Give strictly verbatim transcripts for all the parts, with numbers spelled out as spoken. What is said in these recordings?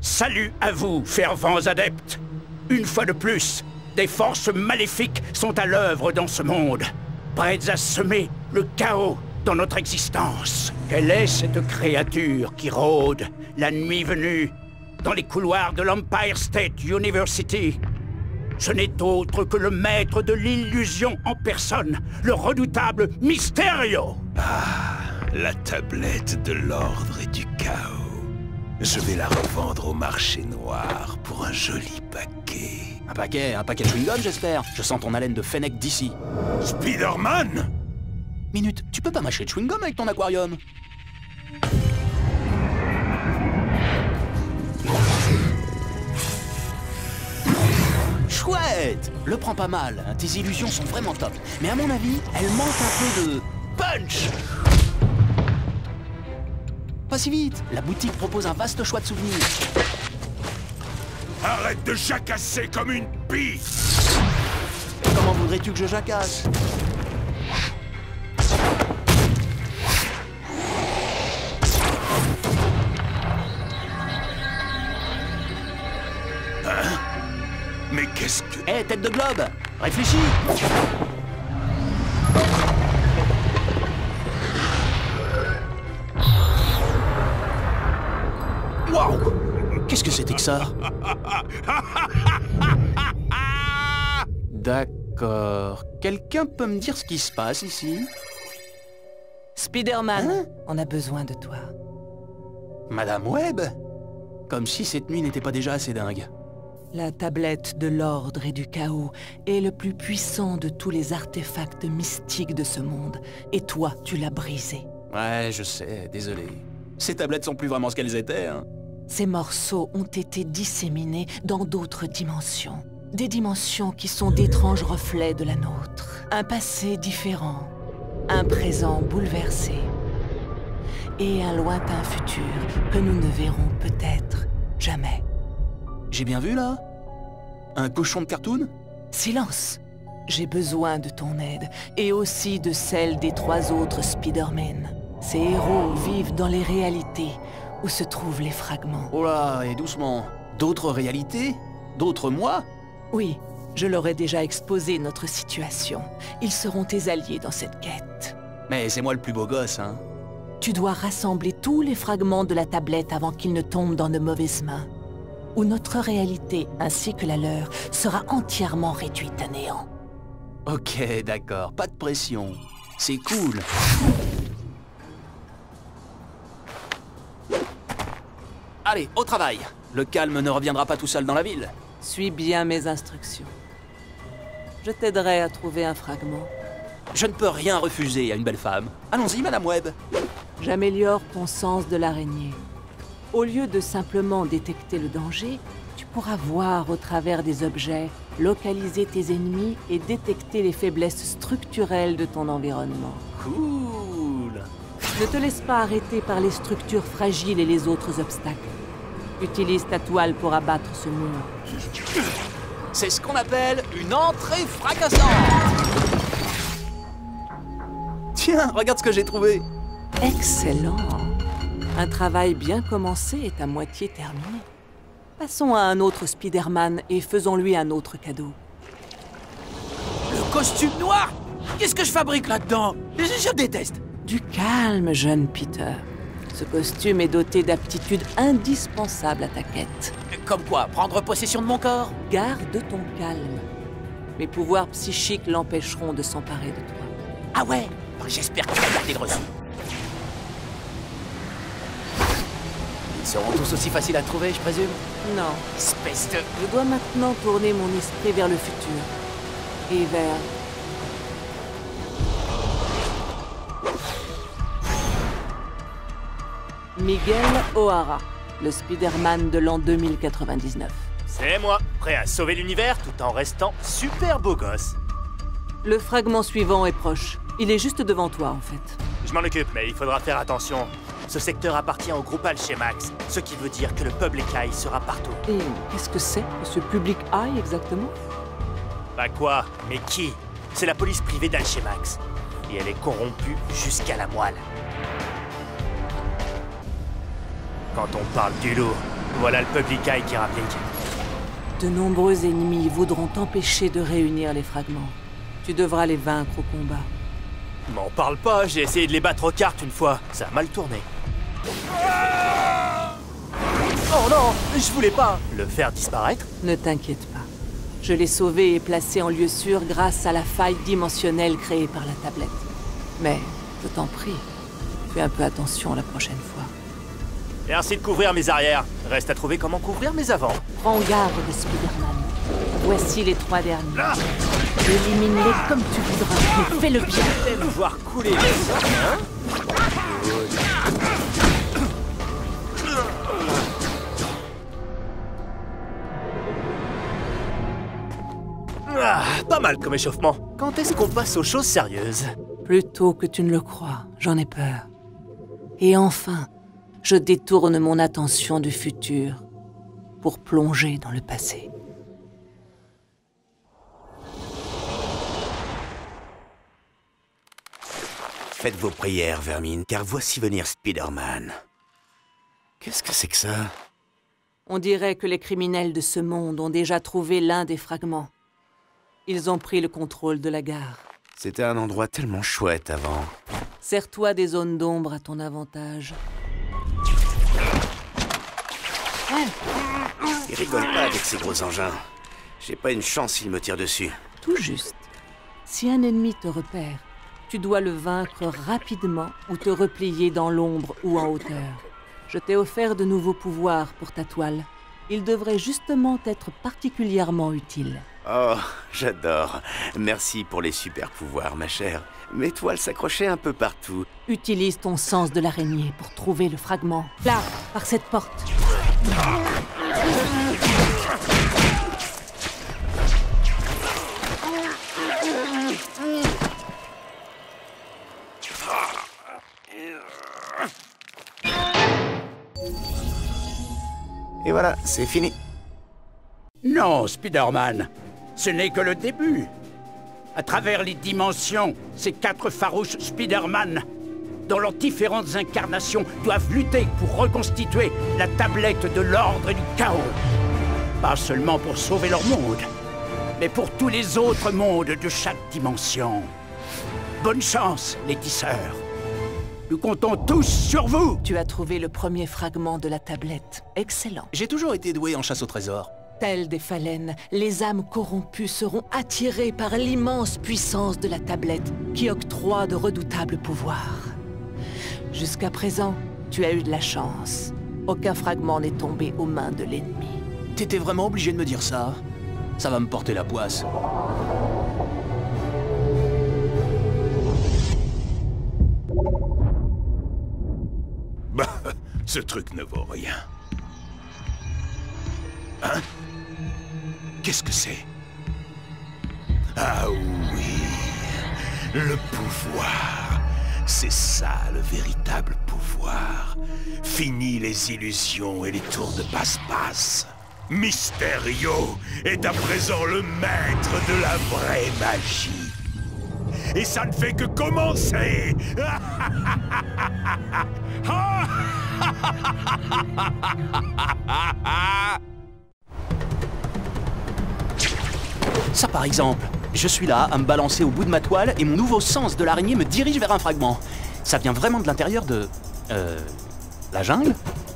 Salut à vous, fervents adeptes. Une fois de plus, des forces maléfiques sont à l'œuvre dans ce monde, prêtes à semer le chaos dans notre existence. Quelle est cette créature qui rôde, la nuit venue, dans les couloirs de l'Empire State University? Ce n'est autre que le maître de l'illusion en personne, le redoutable Mysterio. Ah, la tablette de l'ordre et du chaos. Je vais la revendre au marché noir pour un joli paquet. Un paquet, un paquet de chewing-gum, j'espère. Je sens ton haleine de Fennec d'ici. Spider-Man! Minute, tu peux pas mâcher de chewing-gum avec ton aquarium? Chouette! Le prends pas mal, hein, tes illusions sont vraiment top. Mais à mon avis, elles manquent un peu de... punch! Pas si vite, la boutique propose un vaste choix de souvenirs. Arrête de jacasser comme une pie! Comment voudrais-tu que je jacasse? Hein? Mais qu'est-ce que... Hé, hey, tête de globe! Réfléchis! Waouh! Qu'est-ce que c'était que ça? D'accord. Quelqu'un peut me dire ce qui se passe ici? Spider-Man, Hein? on a besoin de toi. Madame Webb? Comme si cette nuit n'était pas déjà assez dingue. La tablette de l'ordre et du chaos est le plus puissant de tous les artefacts mystiques de ce monde. Et toi, tu l'as brisé. Ouais, je sais, désolé. Ces tablettes sont plus vraiment ce qu'elles étaient, hein. Ces morceaux ont été disséminés dans d'autres dimensions. Des dimensions qui sont d'étranges reflets de la nôtre. Un passé différent, un présent bouleversé. Et un lointain futur que nous ne verrons peut-être jamais. J'ai bien vu, là? Un cochon de cartoon? Silence! J'ai besoin de ton aide, et aussi de celle des trois autres Spider-Man. Ces héros vivent dans les réalités où se trouvent les fragments. Oh là, et doucement. D'autres réalités? D'autres moi? Oui, je leur ai déjà exposé notre situation. Ils seront tes alliés dans cette quête. Mais c'est moi le plus beau gosse, hein. Tu dois rassembler tous les fragments de la tablette avant qu'ils ne tombent dans de mauvaises mains. Où notre réalité, ainsi que la leur, sera entièrement réduite à néant. Ok, d'accord, pas de pression. C'est cool. Allez, au travail. Le calme ne reviendra pas tout seul dans la ville. Suis bien mes instructions. Je t'aiderai à trouver un fragment. Je ne peux rien refuser à une belle femme. Allons-y, Madame Webb. J'améliore ton sens de l'araignée. Au lieu de simplement détecter le danger, tu pourras voir au travers des objets, localiser tes ennemis et détecter les faiblesses structurelles de ton environnement. Cool. Ne te laisse pas arrêter par les structures fragiles et les autres obstacles. Utilise ta toile pour abattre ce mur. C'est ce qu'on appelle une entrée fracassante. Tiens, regarde ce que j'ai trouvé. Excellent. Un travail bien commencé est à moitié terminé. Passons à un autre Spider-Man et faisons-lui un autre cadeau. Le costume noir? Qu'est-ce que je fabrique là-dedans? je, je déteste. Du calme, jeune Peter. Ce costume est doté d'aptitudes indispensables à ta quête. Comme quoi, prendre possession de mon corps? Garde ton calme. Mes pouvoirs psychiques l'empêcheront de s'emparer de toi. Ah ouais? J'espère que tu vas garder le reçu. Ils seront tous aussi faciles à trouver, je présume? Non. Espèce de... Je dois maintenant tourner mon esprit vers le futur. Et vers... Miguel O'Hara, le Spider-Man de l'an deux mille quatre-vingt-dix-neuf. C'est moi, prêt à sauver l'univers tout en restant super beau gosse. Le fragment suivant est proche. Il est juste devant toi, en fait. Je m'en occupe, mais il faudra faire attention. Ce secteur appartient au groupe Alchemax, ce qui veut dire que le Public Eye sera partout. Et qu'est-ce que c'est que ce Public Eye, exactement? Bah quoi? Mais qui? C'est la police privée d'Alchemax. Et elle est corrompue jusqu'à la moelle. Quand on parle du loup, Voilà le Public Eye qui rapplique. De nombreux ennemis voudront t'empêcher de réunir les fragments. Tu devras les vaincre au combat. M'en parle pas, j'ai essayé de les battre aux cartes une fois. Ça a mal tourné. Oh non, je voulais pas le faire disparaître. Ne t'inquiète pas. Je l'ai sauvé et placé en lieu sûr grâce à la faille dimensionnelle créée par la tablette. Mais, je t'en prie, fais un peu attention la prochaine fois. Merci de couvrir mes arrières. Reste à trouver comment couvrir mes avants. Prends garde, Spider-Man. Voici les trois derniers. Élimine-les comme tu voudras, mais fais-le bien. J'aime voir couler les sang, hein? Ah, pas mal comme échauffement. Quand est-ce qu'on passe aux choses sérieuses? Plus tôt que tu ne le crois, j'en ai peur. Et enfin, je détourne mon attention du futur pour plonger dans le passé. Faites vos prières, Vermine, car voici venir Spider-Man. Qu'est-ce que c'est que ça? On dirait que les criminels de ce monde ont déjà trouvé l'un des fragments. Ils ont pris le contrôle de la gare. C'était un endroit tellement chouette avant. Sers-toi des zones d'ombre à ton avantage. Il rigole pas avec ces gros engins. J'ai pas une chance s'il me tire dessus. Tout juste. Si un ennemi te repère, tu dois le vaincre rapidement ou te replier dans l'ombre ou en hauteur. Je t'ai offert de nouveaux pouvoirs pour ta toile. Ils devraient justement être particulièrement utiles. Oh, j'adore. Merci pour les super pouvoirs, ma chère. Mes toiles s'accrochaient un peu partout. Utilise ton sens de l'araignée pour trouver le fragment. Là, par cette porte. Et voilà, c'est fini. Non, Spider-Man, ce n'est que le début. À travers les dimensions, ces quatre farouches Spider-Man, dans leurs différentes incarnations, doivent lutter pour reconstituer la tablette de l'ordre et du chaos. Pas seulement pour sauver leur monde, mais pour tous les autres mondes de chaque dimension. Bonne chance, les tisseurs. Nous comptons tous sur vous. Tu as trouvé le premier fragment de la tablette. Excellent. J'ai toujours été doué en chasse au trésor. Telles des phalènes, les âmes corrompues seront attirées par l'immense puissance de la tablette qui octroie de redoutables pouvoirs. Jusqu'à présent, tu as eu de la chance. Aucun fragment n'est tombé aux mains de l'ennemi. T'étais vraiment obligé de me dire ça? Ça va me porter la poisse. Bah, ce truc ne vaut rien. Hein? Qu'est-ce que c'est? Ah oui, le pouvoir. C'est ça le véritable pouvoir. Fini les illusions et les tours de passe-passe. Mysterio est à présent le maître de la vraie magie. Et ça ne fait que commencer. Ça par exemple, je suis là à me balancer au bout de ma toile et mon nouveau sens de l'araignée me dirige vers un fragment. Ça vient vraiment de l'intérieur de... Euh... la jungle?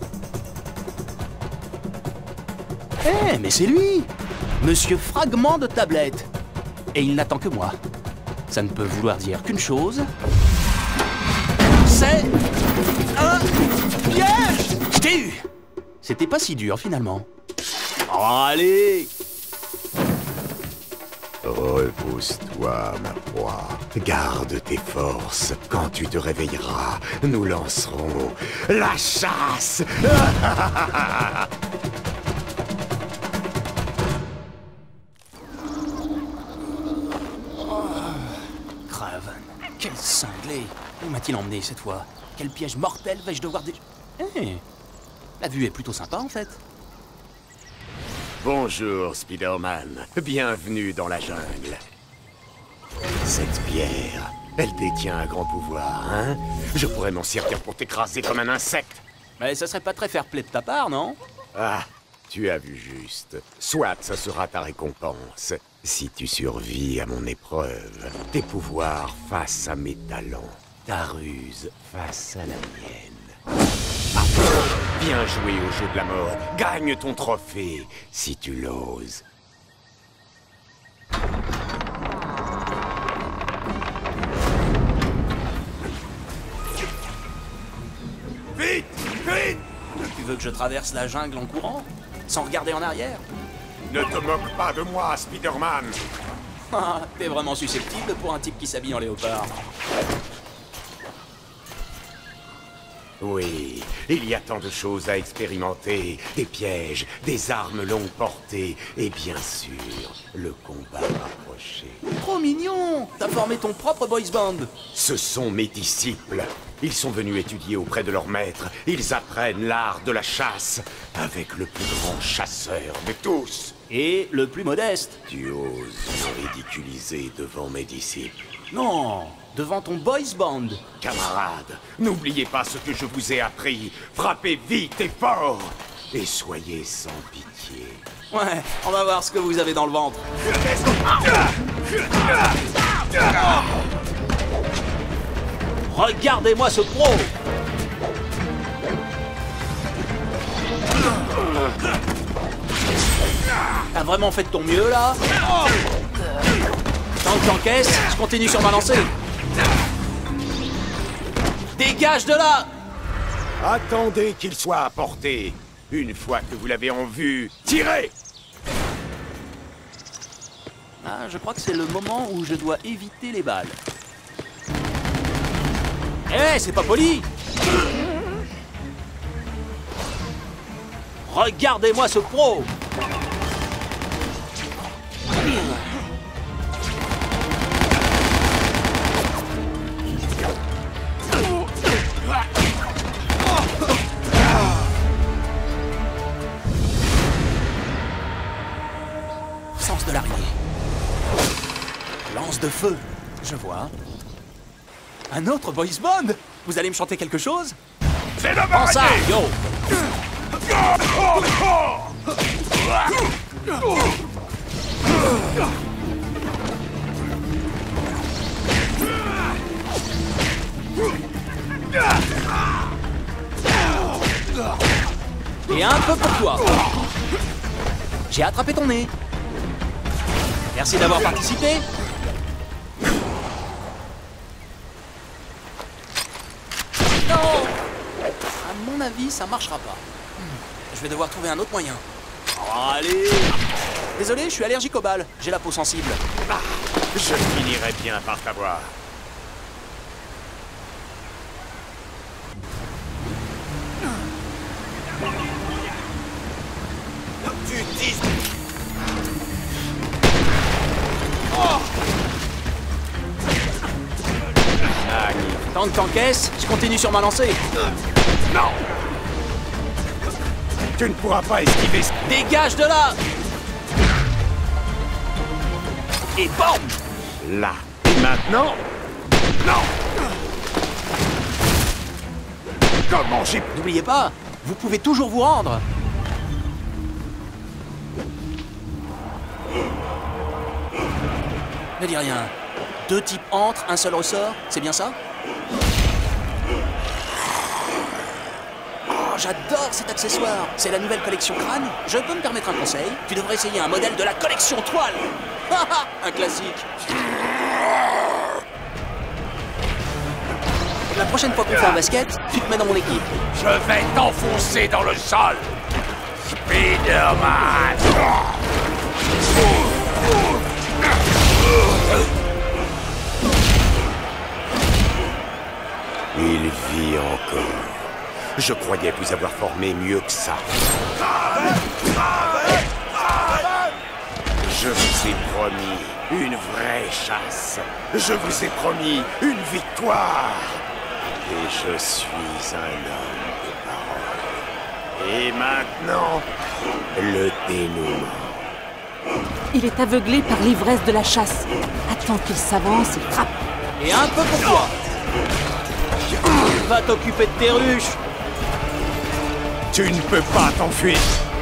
Eh, mais c'est lui! Monsieur Fragment de Tablette! Et il n'attend que moi. Ça ne peut vouloir dire qu'une chose... C'est... un... piège! Je t'ai eu! C'était pas si dur, finalement. Oh, allez! Repousse-toi, ma proie. Garde tes forces. Quand tu te réveilleras, nous lancerons la chasse. Craven, quel cinglé! Où m'a-t-il emmené cette fois? Quel piège mortel vais-je devoir dé... Eh, la vue est plutôt sympa en fait. Bonjour, Spider-Man. Bienvenue dans la jungle. Cette pierre, elle détient un grand pouvoir, hein? Je pourrais m'en servir pour t'écraser comme un insecte. Mais ça serait pas très fair-play de ta part, non? Ah, tu as vu juste. Soit ce sera ta récompense. Si tu survis à mon épreuve, tes pouvoirs face à mes talents, ta ruse face à la mienne. Ah, bien joué au jeu de la mort. Gagne ton trophée, si tu l'oses. Vite! Vite! Tu veux que je traverse la jungle en courant? Sans regarder en arrière? Ne te moque pas de moi, Spider-Man. Ah, t'es vraiment susceptible pour un type qui s'habille en léopard. Oui, il y a tant de choses à expérimenter. Des pièges, des armes longue portée, et bien sûr, le combat rapproché. Trop mignon! T'as formé ton propre boys band. Ce sont mes disciples. Ils sont venus étudier auprès de leur maître. Ils apprennent l'art de la chasse avec le plus grand chasseur de tous. Et le plus modeste. Tu oses me ridiculiser devant mes disciples. Non, devant ton boys band. Camarades, n'oubliez pas ce que je vous ai appris. Frappez vite et fort. Et soyez sans pitié. Ouais, on va voir ce que vous avez dans le ventre. Regardez-moi ce pro! T'as vraiment fait de ton mieux, là? Tant que t'encaisses, je continue sur ma lancée. Dégage de là! Attendez qu'il soit à portée. Une fois que vous l'avez en vue, tirez! Ah, je crois que c'est le moment où je dois éviter les balles. Eh, hey, c'est pas poli! Regardez-moi ce pro! Sens de l'araignée. Lance de feu. Je vois. Un autre boys band? Vous allez me chanter quelque chose? C'est de Prends ça, yo! Et un peu pour toi. J'ai attrapé ton nez. Merci d'avoir participé. Non! À mon avis, ça marchera pas. Je vais devoir trouver un autre moyen. Oh, allez! Désolé, je suis allergique aux balles. J'ai la peau sensible. Ah, je finirai bien par t'avoir. Tu dis... Tant que t'encaisses, je continue sur ma lancée. Non! Tu ne pourras pas esquiver... Dégage de là! Et bam! Là. Et maintenant? Non! Comment j'ai... N'oubliez pas, vous pouvez toujours vous rendre. Ne dis rien. Deux types entrent, un seul ressort, c'est bien ça? Oh, j'adore cet accessoire. C'est la nouvelle collection crâne. Je peux me permettre un conseil? Tu devrais essayer un modèle de la collection toile. Un classique. La prochaine fois qu'on fait un basket, tu te mets dans mon équipe. Je vais t'enfoncer dans le sol, Spider-Man. Il vit encore. Je croyais vous avoir formé mieux que ça. Je vous ai promis une vraie chasse. Je vous ai promis une victoire. Et je suis un homme de parole. Et maintenant, le dénouement. Il est aveuglé par l'ivresse de la chasse. Attends qu'il s'avance et frappe. Et un peu pour toi. Va t'occuper de tes ruches. Tu ne peux pas t'enfuir.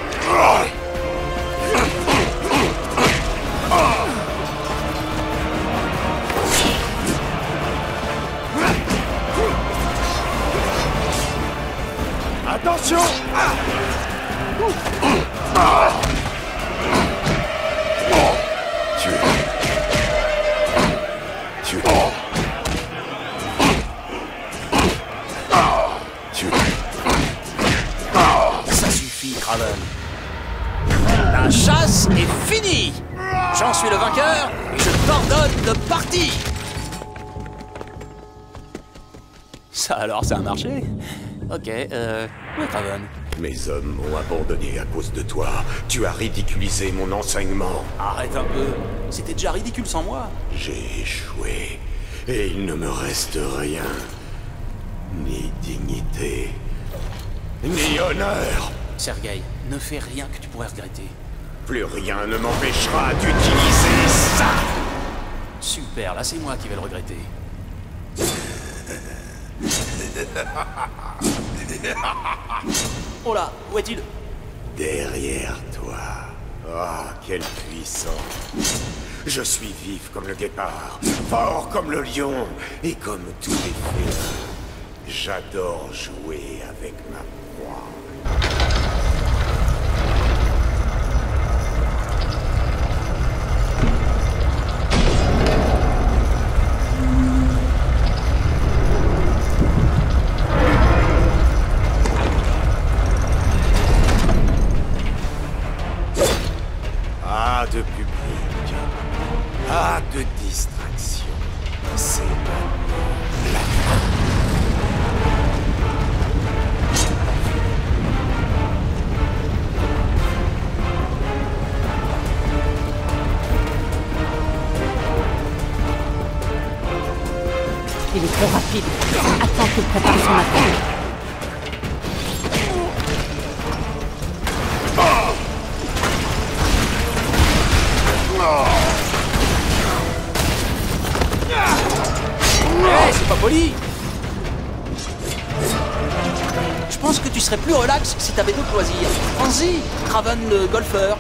Attention! Tu... Tu... Tu... Ça suffit, Kraven. La chasse est finie. J'en suis le vainqueur et je t'ordonne de partir. Ça alors, ça a marché? Ok, euh... où est Kraven? Mes hommes m'ont abandonné à cause de toi. Tu as ridiculisé mon enseignement. Arrête un peu. C'était déjà ridicule sans moi. J'ai échoué. Et il ne me reste rien. Ni dignité, ni honneur. Sergueï, ne fais rien que tu pourrais regretter. Plus rien ne m'empêchera d'utiliser ça. Super, là c'est moi qui vais le regretter. Oh là, où est-il? Derrière toi. Ah, quelle puissance. Je suis vif comme le guépard, fort comme le lion, et comme tous les félins. J'adore jouer avec ma proie. Pas de public, pas de distraction. C'est la fin. Il est trop rapide. Attends qu'il prépare son attaque. Hey, c'est pas poli! Je pense que tu serais plus relax si t'avais d'autres loisirs. Pense-y, Kraven le golfeur.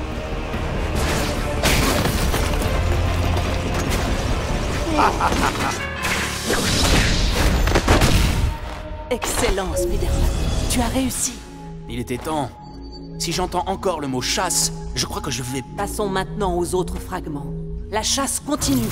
Excellent, Spider-Man. Tu as réussi. Il était temps. Si j'entends encore le mot chasse, je crois que je vais... Passons maintenant aux autres fragments. La chasse continue.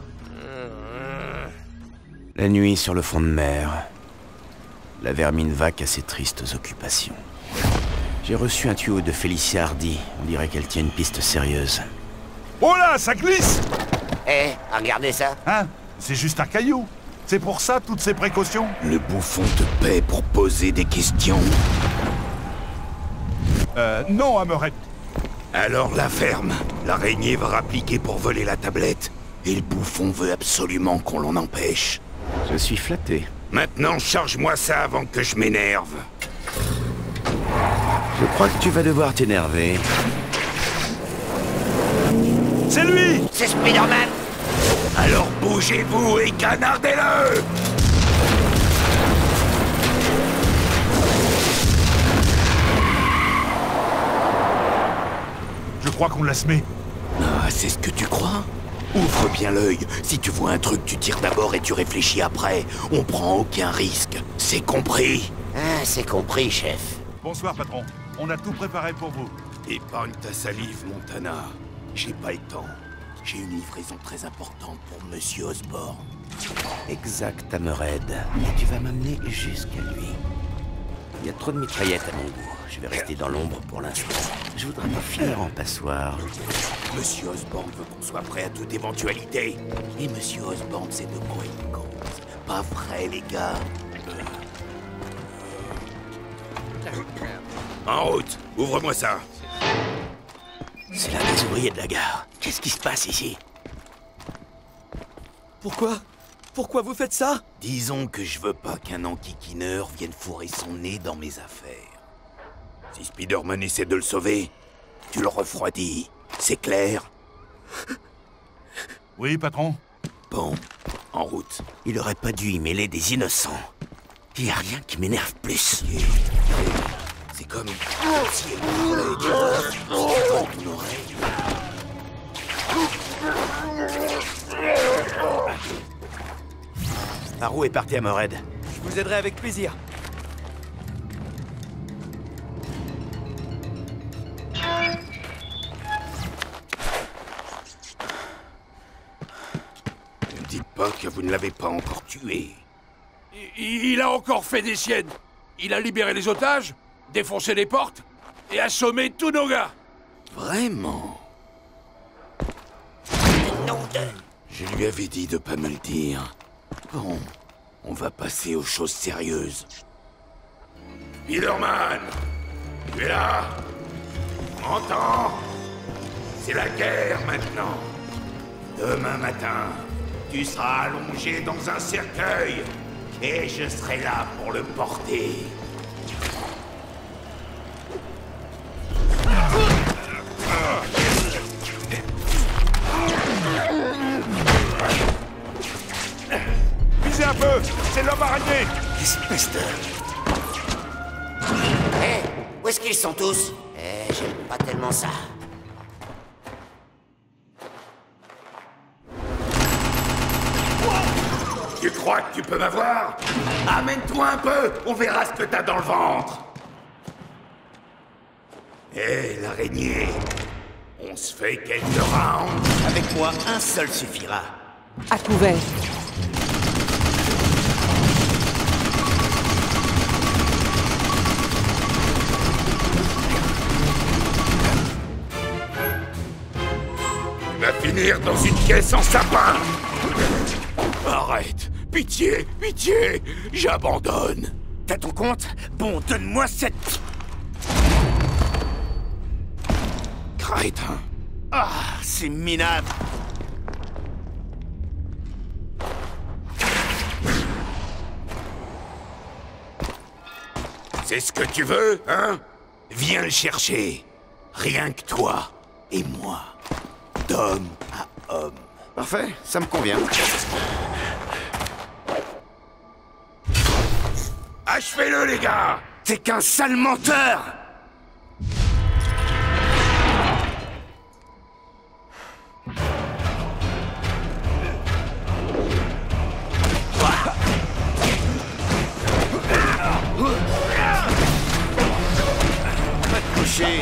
La nuit sur le fond de mer. La vermine vaque à ses tristes occupations. J'ai reçu un tuyau de Félicia Hardy. On dirait qu'elle tient une piste sérieuse. Oh là, ça glisse! Eh, regardez ça. Hein? C'est juste un caillou. C'est pour ça, toutes ces précautions? Le bouffon te paie pour poser des questions. Euh, non, Hammerhead. Alors la ferme. L'araignée va rappliquer pour voler la tablette. Et le bouffon veut absolument qu'on l'en empêche. Je suis flatté. Maintenant, charge-moi ça avant que je m'énerve. Je crois que tu vas devoir t'énerver. C'est lui! C'est Spider-Man. Alors bougez-vous et canardez-le! Je crois qu'on l'a semé. Ah, c'est ce que tu crois? Ouvre bien l'œil. Si tu vois un truc, tu tires d'abord et tu réfléchis après. On prend aucun risque. C'est compris? Ah, c'est compris, chef. Bonsoir, patron. On a tout préparé pour vous. Épargne ta salive, Montana. J'ai pas le temps. J'ai une livraison très importante pour Monsieur Osborn. Exact, Hammerhead. Et tu vas m'amener jusqu'à lui. Il y a trop de mitraillettes à mon goût. Je vais rester dans l'ombre pour l'instant. Je voudrais pas finir en passoire. Monsieur Osborn veut qu'on soit prêt à toute éventualité. Et Monsieur Osborn sait de quoi il cause. Pas vrai, les gars? En route. Ouvre-moi ça. C'est l'un des ouvriers de la gare. Qu'est-ce qui se passe ici? Pourquoi? Pourquoi vous faites ça? Disons que je veux pas qu'un enquiquineur vienne fourrer son nez dans mes affaires. Si Spider-Man essaie de le sauver, tu le refroidis. C'est clair? Oui, patron? Bon, en route. Il aurait pas dû y mêler des innocents. Il y a rien qui m'énerve plus. C'est comme si elle parlait du bœuf dans ton oreille. Haru est parti à Morehead. Je vous aiderai avec plaisir. Ne me dites pas que vous ne l'avez pas encore tué. Il, il a encore fait des siennes. Il a libéré les otages, défoncé les portes et assommé tous nos gars. Vraiment? Je lui avais dit de pas me le dire. Bon, on va passer aux choses sérieuses. Spider-Man, tu es là? M'entends? C'est la guerre maintenant. Demain matin, tu seras allongé dans un cercueil et je serai là pour le porter. Visez un peu! C'est l'homme araignée! Espèce de... Hé, où est-ce qu'ils sont tous? Eh, j'aime pas tellement ça. Tu crois que tu peux m'avoir? Amène-toi un peu, on verra ce que t'as dans le ventre. Hé, l'araignée, on se fait quelques rounds? Avec moi, un seul suffira. À couvert. Tu vas finir dans une caisse en sapin. Arrête! Pitié, pitié! J'abandonne! T'as ton compte? Bon, donne-moi cette... Crétin! Ah, c'est minable. C'est ce que tu veux, hein? Viens le chercher. Rien que toi et moi. D'homme à homme. Parfait, ça me convient. Achevez-le, les gars! T'es qu'un sale menteur! Va te coucher!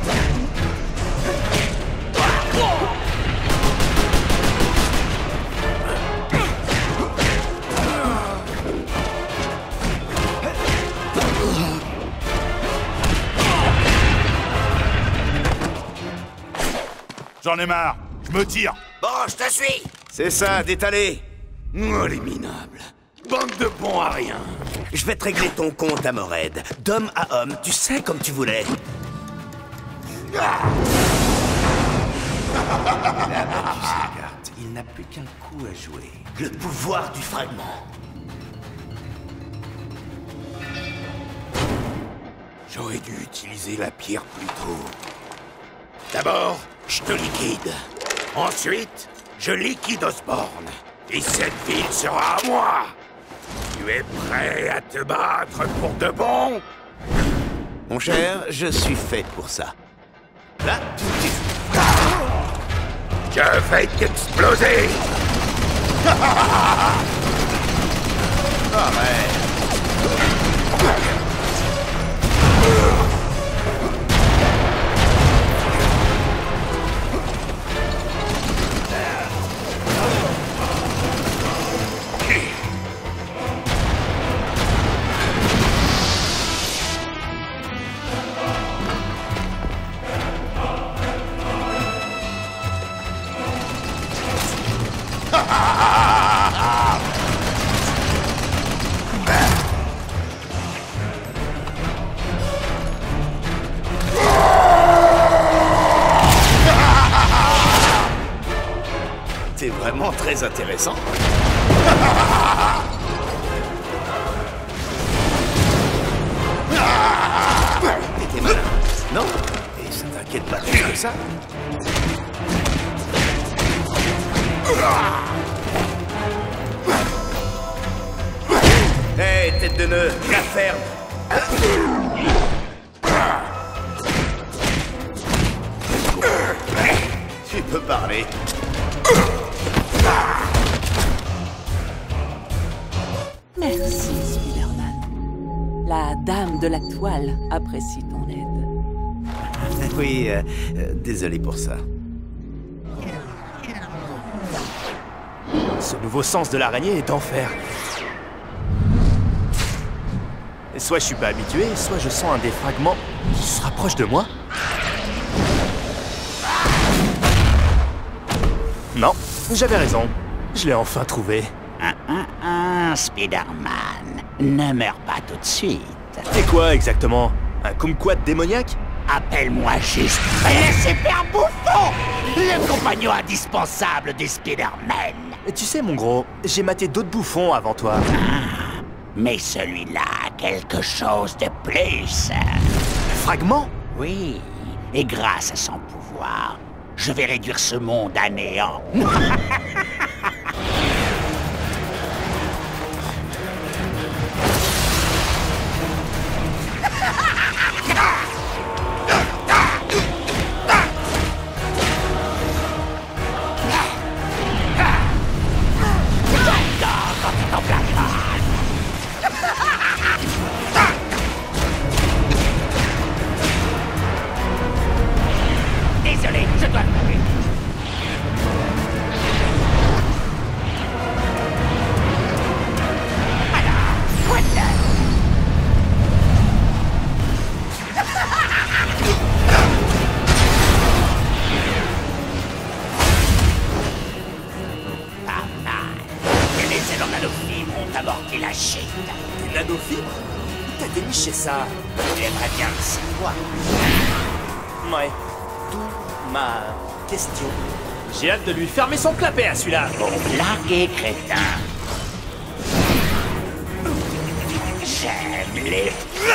J'en ai marre. Je me tire. Bon, je te suis. C'est ça, détalé. Oh, les minables. Bande de bons à rien. Je vais te régler ton compte à Morehead. D'homme à homme, tu sais comme tu voulais. Ah. Là-bas, tu sais, Gart, il n'a plus qu'un coup à jouer. Le pouvoir du fragment. J'aurais dû utiliser la pierre plus tôt. D'abord, je te liquide. Ensuite, je liquide Osborn. Et cette ville sera à moi. Tu es prêt à te battre pour de bon? Mon cher, je suis fait pour ça. Là, tu... Je vais t'exploser. Arrête. C'est vraiment très intéressant. T'étais malin, non? Et ça t'inquiète pas plus que ça? Hé, hey, tête de nœud, la ferme! peut parler. Merci, Spider-Man. La dame de la toile apprécie ton aide. Oui, euh, euh, désolé pour ça. Ce nouveau sens de l'araignée est enfer. Soit je suis pas habitué, soit je sens un des fragments qui se rapproche de moi. Non, j'avais raison. Je l'ai enfin trouvé. Un, un, un, Spider-Man, ne meurs pas tout de suite. C'est quoi exactement? Un kumquat démoniaque? Appelle-moi juste le super bouffon, le compagnon indispensable des Spider-Man. Tu sais, mon gros, j'ai maté d'autres bouffons avant toi. Ah, mais celui-là a quelque chose de plus. Fragment? Oui, et grâce à son pouvoir, je vais réduire ce monde à néant. Désolé, je dois le couper. Alors, what the... Pas mal. Et les ailes en nanofibres ont amorti la chute. Des nanofibres? T'as déniché ça? J'aimerais bien le savoir. Ouais. D'où ma question. J'ai hâte de lui fermer son clapet à celui-là. Bon, blaguez, crétin. J'aime les...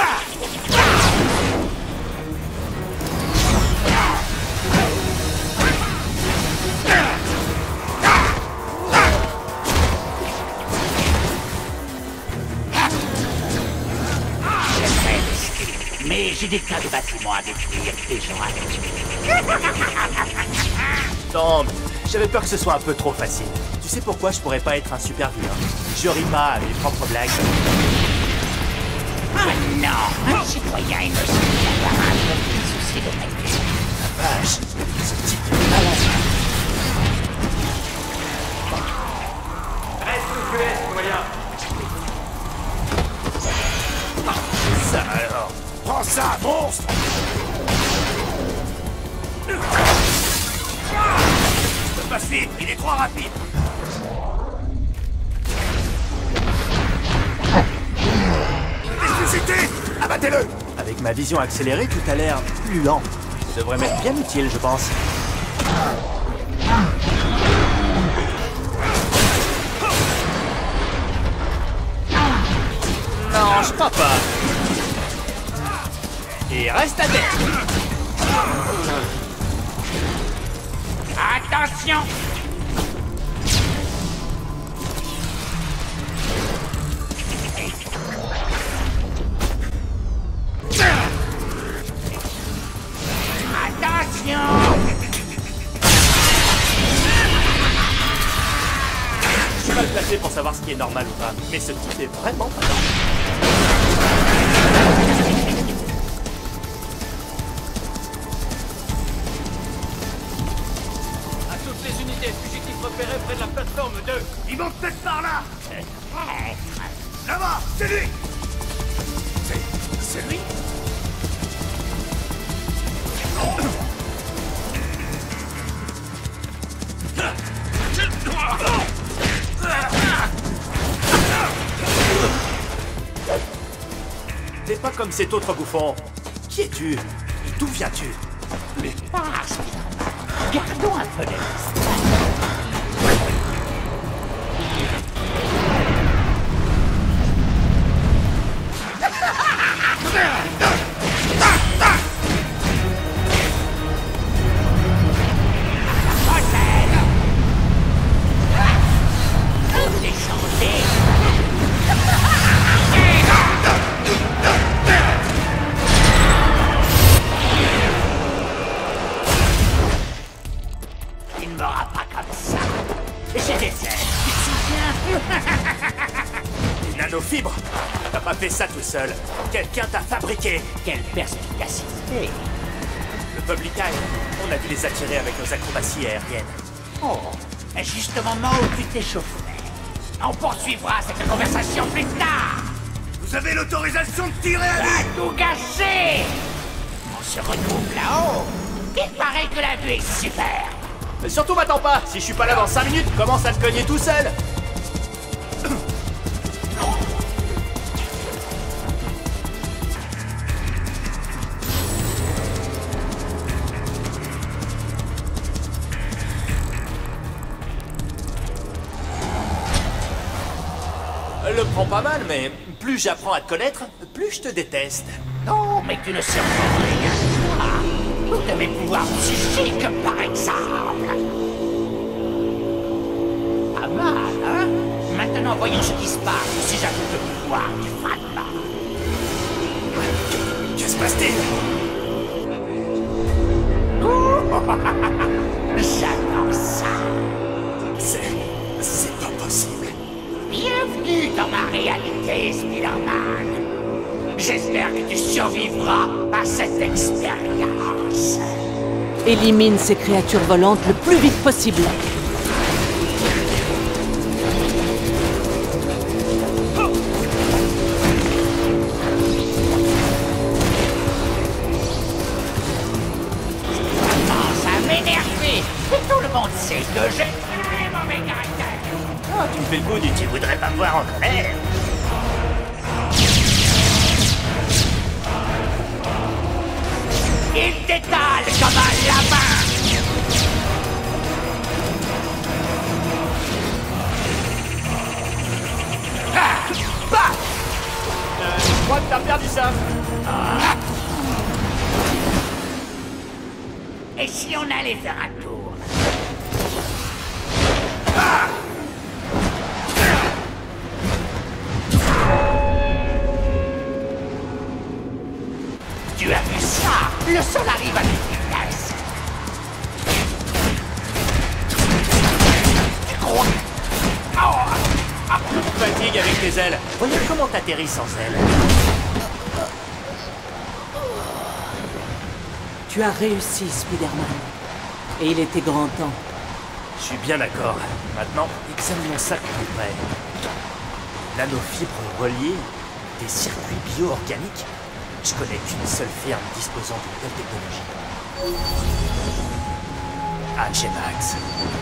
J'aimerais les skis, mais j'ai des tas de bâtiments à détruire, des gens à tuer. Non, j'avais peur que ce soit un peu trop facile. Tu sais pourquoi je pourrais pas être un super vilain? Je ris pas à mes propres blagues. Ah non, un citoyen innocent qui a un peu de soucis de nature. La vache, ce type est malade. Reste où tu es, citoyen. Ça alors. Prends ça, monstre! Passe vite, il est trop rapide. Ressuscité! Abattez-le! Avec ma vision accélérée, tout a l'air plus lent. Ça devrait m'être bien utile, je pense. Non, je crois pas. Et reste à terre. Attention! Attention! Je suis mal placé pour savoir ce qui est normal ou pas, mais ce type est vraiment pas normal. Fugitifs repérés près de la plateforme deux. Ils vont peut-être par là! Peut-être. Là-bas! C'est lui! C'est... c'est lui? T'es pas comme cet autre bouffon. Qui es-tu? D'où viens-tu? Mais pas, Spider-Man. Gardons un peu de distance. ça tout seul. Quelqu'un t'a fabriqué. Quelle perspicacité. Le Public Eye, on a dû les attirer avec nos acrobaties aériennes. Oh, juste au moment où tu t'échauffais. On poursuivra cette conversation plus tard. Vous avez l'autorisation de tirer à Pas tout gâcher. On se retrouve là-haut. Il paraît que la vue est super. Mais surtout m'attends pas. Si je suis pas là dans cinq minutes, commence à te cogner tout seul. Elle le prend pas mal, mais plus j'apprends à te connaître, plus je te déteste. Non, mais tu ne sais rien. Ah, tous de mes pouvoirs psychiques, par exemple. Pas mal, hein? Maintenant, voyons ce qui se passe si j'ajoute le pouvoir du fragment. Que se passe-t-il? J'adore ça. C'est... c'est pas possible. Bienvenue dans ma réalité, Spider-Man. J'espère que tu survivras à cette expérience. Élimine ces créatures volantes le plus vite possible. Ça commence à m'énerver. Tout le monde sait que j'ai très mauvais caractère. Ah, tu me fais le coup du tu voudrais pas me voir en colère. Il t'étale comme un lapin. Ah, bah euh, je crois que t'as perdu ça. Ah. Et si on allait faire un tour? Ah. Tu as vu ça? Le sol arrive à toute vitesse. Tu crois? Oh. Tu me fatigues avec tes ailes. Voyons comment t'atterris sans ailes. Tu as réussi, Spider-Man. Et il était grand temps. Je suis bien d'accord. Maintenant, examinons ça de plus près. Nanofibres reliées, des circuits bio-organiques. Je connais qu'une seule firme disposant d'une telle technologie. Alchemax.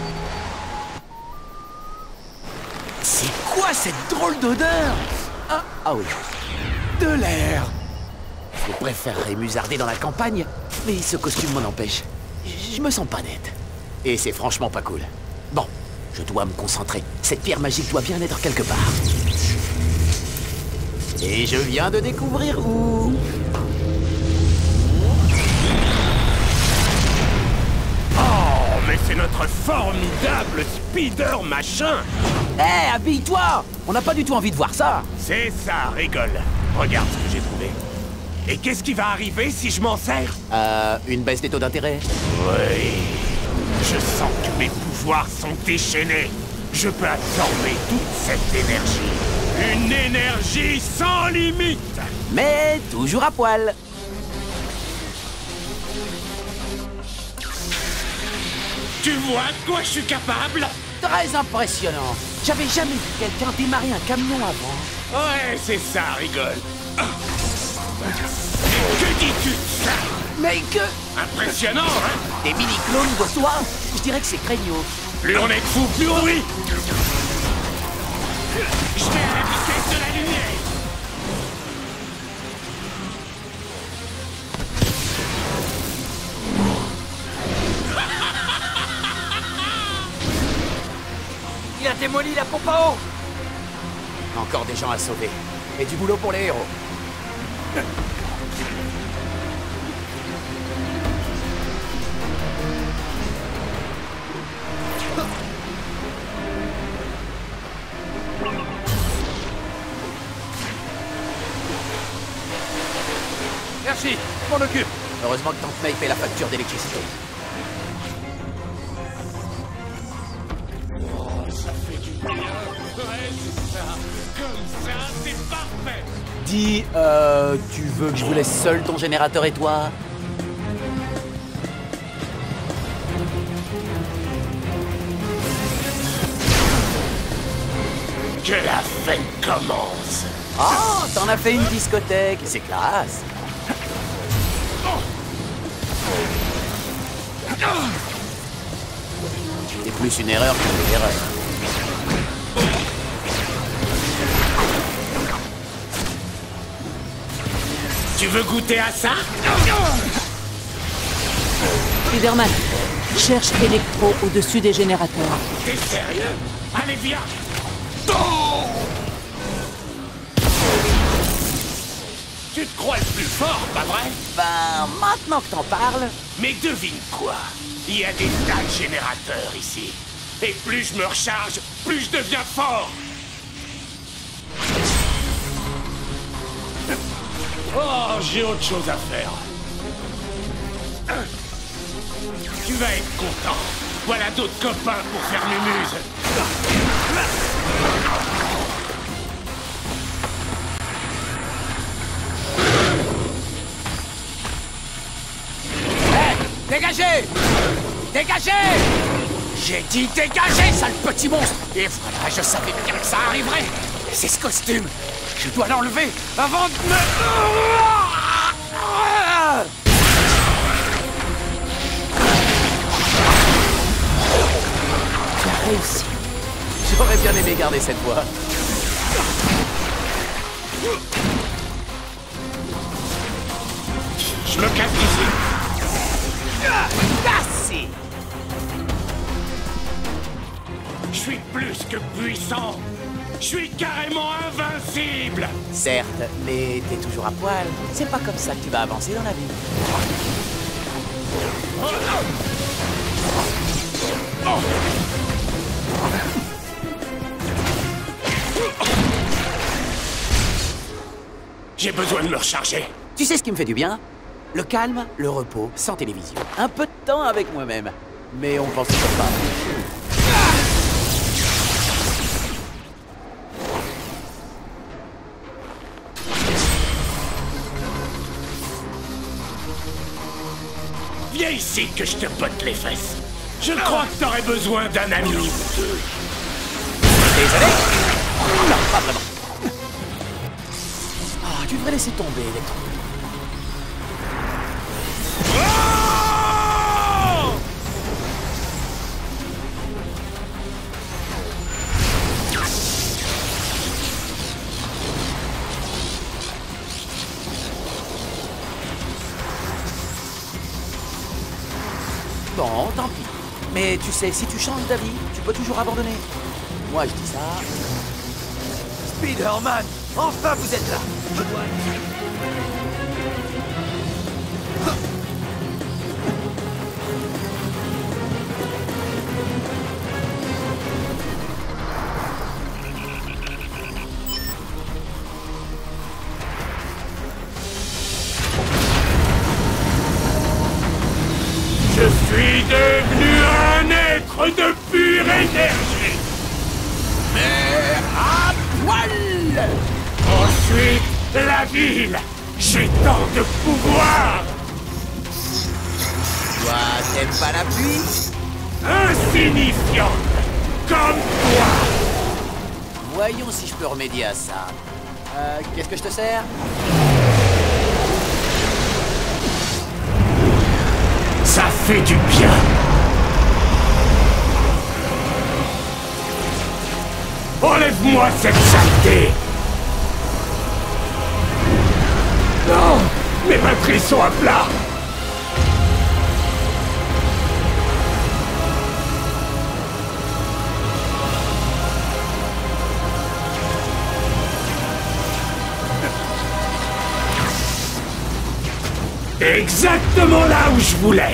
C'est quoi cette drôle d'odeur? Ah, ah oui. De l'air. Je préférerais musarder dans la campagne, mais ce costume m'en empêche. Je me sens pas net. Et c'est franchement pas cool. Bon, je dois me concentrer. Cette pierre magique doit bien être quelque part. Et je viens de découvrir où. Oh, mais c'est notre formidable Spider machin. Hé, hey, habille-toi. On n'a pas du tout envie de voir ça. C'est ça, rigole. Regarde ce que j'ai trouvé. Et qu'est-ce qui va arriver si je m'en sers? Euh, une baisse des taux d'intérêt? Oui. Je sens que mes pouvoirs sont déchaînés. Je peux absorber toute cette énergie. Une énergie sans limite. Mais toujours à poil. Tu vois de quoi je suis capable? Très impressionnant. J'avais jamais vu quelqu'un démarrer un camion avant. Ouais, c'est ça, rigole. Et que dis-tu de ça? Mais que... Impressionnant, hein? Des mini-clones de toi? Je dirais que c'est craignos. Plus on est de fous, plus on rit. Je vais à la vitesse de la lumière. Il a démoli la pompe à eau. Encore des gens à sauver. Et du boulot pour les héros. Merci, je m'en occupe. Heureusement que Tante May paie la facture d'électricité. Oh, ça fait du bien. Ouais, c'est ça. Comme ça, c'est parfait. Dis, euh, tu veux que je vous laisse seul ton générateur et toi? Que la fête commence. Oh, t'en as fait une discothèque, c'est classe. C'est plus une erreur qu'une erreur. Tu veux goûter à ça? Spider-Man, cherche Electro au-dessus des générateurs. T'es sérieux? Allez, viens! Tu te crois le plus fort, pas vrai? Ben, maintenant que t'en parles... Mais devine quoi? Il y a des tas de générateurs ici. Et plus je me recharge, plus je deviens fort! Oh, j'ai autre chose à faire. Tu vas être content. Voilà d'autres copains pour faire mumuse. Hé! Dégagez! Dégagez! J'ai dit dégagez, sale petit monstre! Et voilà, je savais bien que ça arriverait. C'est ce costume. Je dois l'enlever avant de me... Tu as réussi. J'aurais bien aimé garder cette voix. Je me casse d'ici. Cassé! Je suis plus que puissant. Je suis carrément invincible! Certes, mais t'es toujours à poil. C'est pas comme ça que tu vas avancer dans la vie. Oh, oh. J'ai besoin de me recharger. Tu sais ce qui me fait du bien? Le calme, le repos, sans télévision. Un peu de temps avec moi-même. Mais on pense toujours pas. Viens ici que je te botte les fesses. Je crois que t'aurais besoin d'un ami ou deux. Désolé? Non, pas vraiment. Ah, tu devrais laisser tomber, Electro. Bon, tant pis. Mais tu sais, si tu changes d'avis, tu peux toujours abandonner. Moi, je dis ça... Spider-Man, enfin vous êtes là. Je dois... Je suis devenu un être de pure énergie. Mais à poil. Ensuite, la ville. J'ai tant de pouvoir. Toi, t'aimes pas la pluie? Insignifiante. Comme toi. Voyons si je peux remédier à ça. Euh, qu'est-ce que je te sers? Ça fait du bien. Enlève-moi cette saleté. Non, mes batteries sont à plat. Exactement là où je voulais.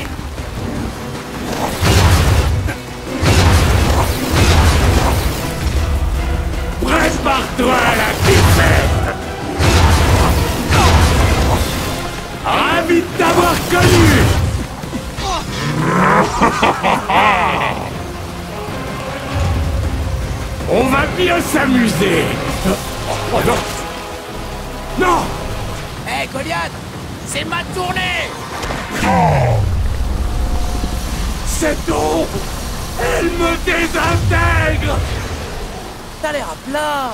Prépare-toi à la défaite. Ravi de t'avoir connu. On va bien s'amuser. Oh non. Non. Hé, hey, Goliath! C'est ma tournée! Non! Cette ombre, elle me désintègre! T'as l'air à plat!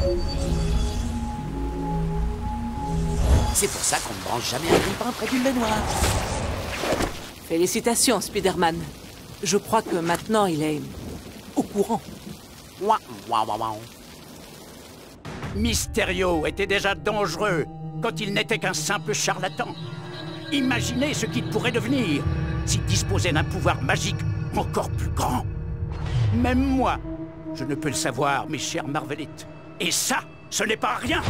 C'est pour ça qu'on ne branche jamais un grippin près d'une baignoire. Félicitations, Spider-Man. Je crois que maintenant il est au courant. Ouah, ouah, ouah, ouah. Mysterio était déjà dangereux quand il n'était qu'un simple charlatan. Imaginez ce qu'il pourrait devenir s'il disposait d'un pouvoir magique encore plus grand. Même moi, je ne peux le savoir, mes chers Marvelites. Et ça, ce n'est pas rien.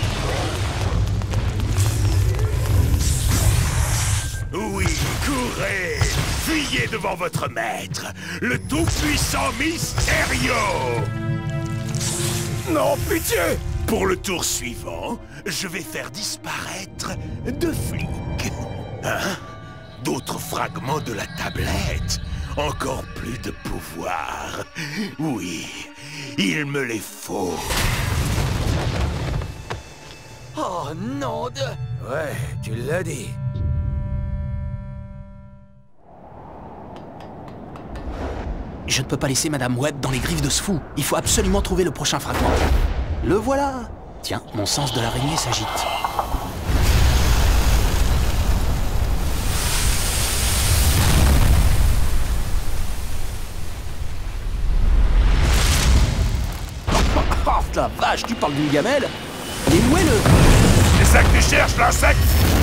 Oui, courez! Fuyez devant votre maître, le tout-puissant Mysterio! Non, pitié! Pour le tour suivant, je vais faire disparaître deux flics. Hein? D'autres fragments de la tablette. Encore plus de pouvoir. Oui, il me les faut. Oh, non de... Ouais, tu l'as dit. Je ne peux pas laisser Madame Webb dans les griffes de ce fou. Il faut absolument trouver le prochain fragment. Le voilà. Tiens, mon sens de l'araignée s'agite. Oh la vache, tu parles d'une gamelle? Il est moelleux. C'est ça que tu cherches, l'insecte?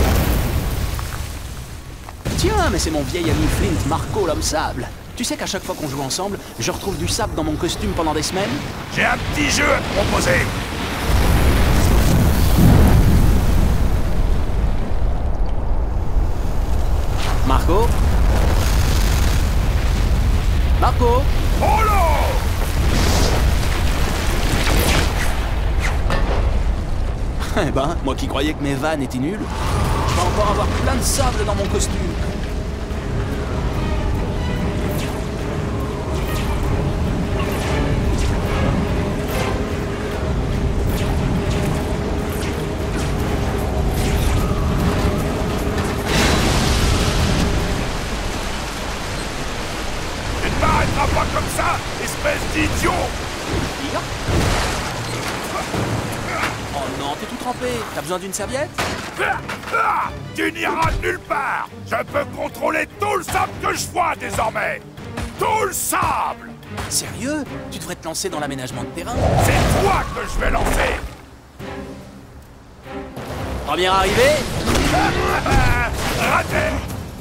Tiens, mais c'est mon vieil ami Flint, Marco, l'homme sable. Tu sais qu'à chaque fois qu'on joue ensemble, je retrouve du sable dans mon costume pendant des semaines? J'ai un petit jeu à te proposer. Marco? Marco? Oh là! Eh ben, moi qui croyais que mes vannes étaient nulles, je vais encore avoir plein de sable dans mon costume. Tu ne m'arrêteras pas comme ça, espèce d'idiot! Oh non, t'es tout trempé. T'as besoin d'une serviette? Ah, ah, tu n'iras nulle part! Je peux contrôler tout le sable que je vois désormais! Tout le sable! Sérieux? Tu devrais te lancer dans l'aménagement de terrain. C'est toi que je vais lancer! Première arrivée? Raté!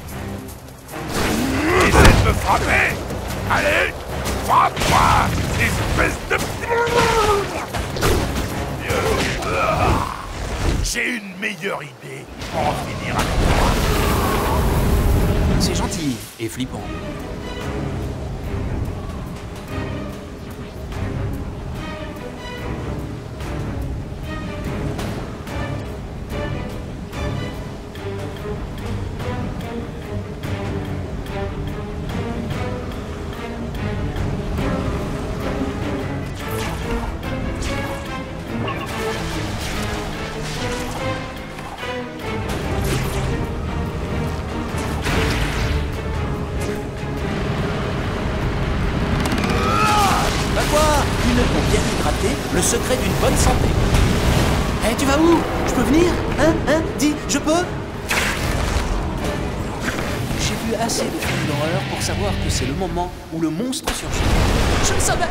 Essaie de me frapper! Allez! Frappe-moi! Espèce de... J'ai une meilleure idée pour en finir avec toi. C'est gentil et flippant. Le secret d'une bonne santé. Eh, hey, tu vas où? Je peux venir? Hein? Hein? Dis, je peux? J'ai vu assez de films d'horreur pour savoir que c'est le moment où le monstre surgit. Je le savais!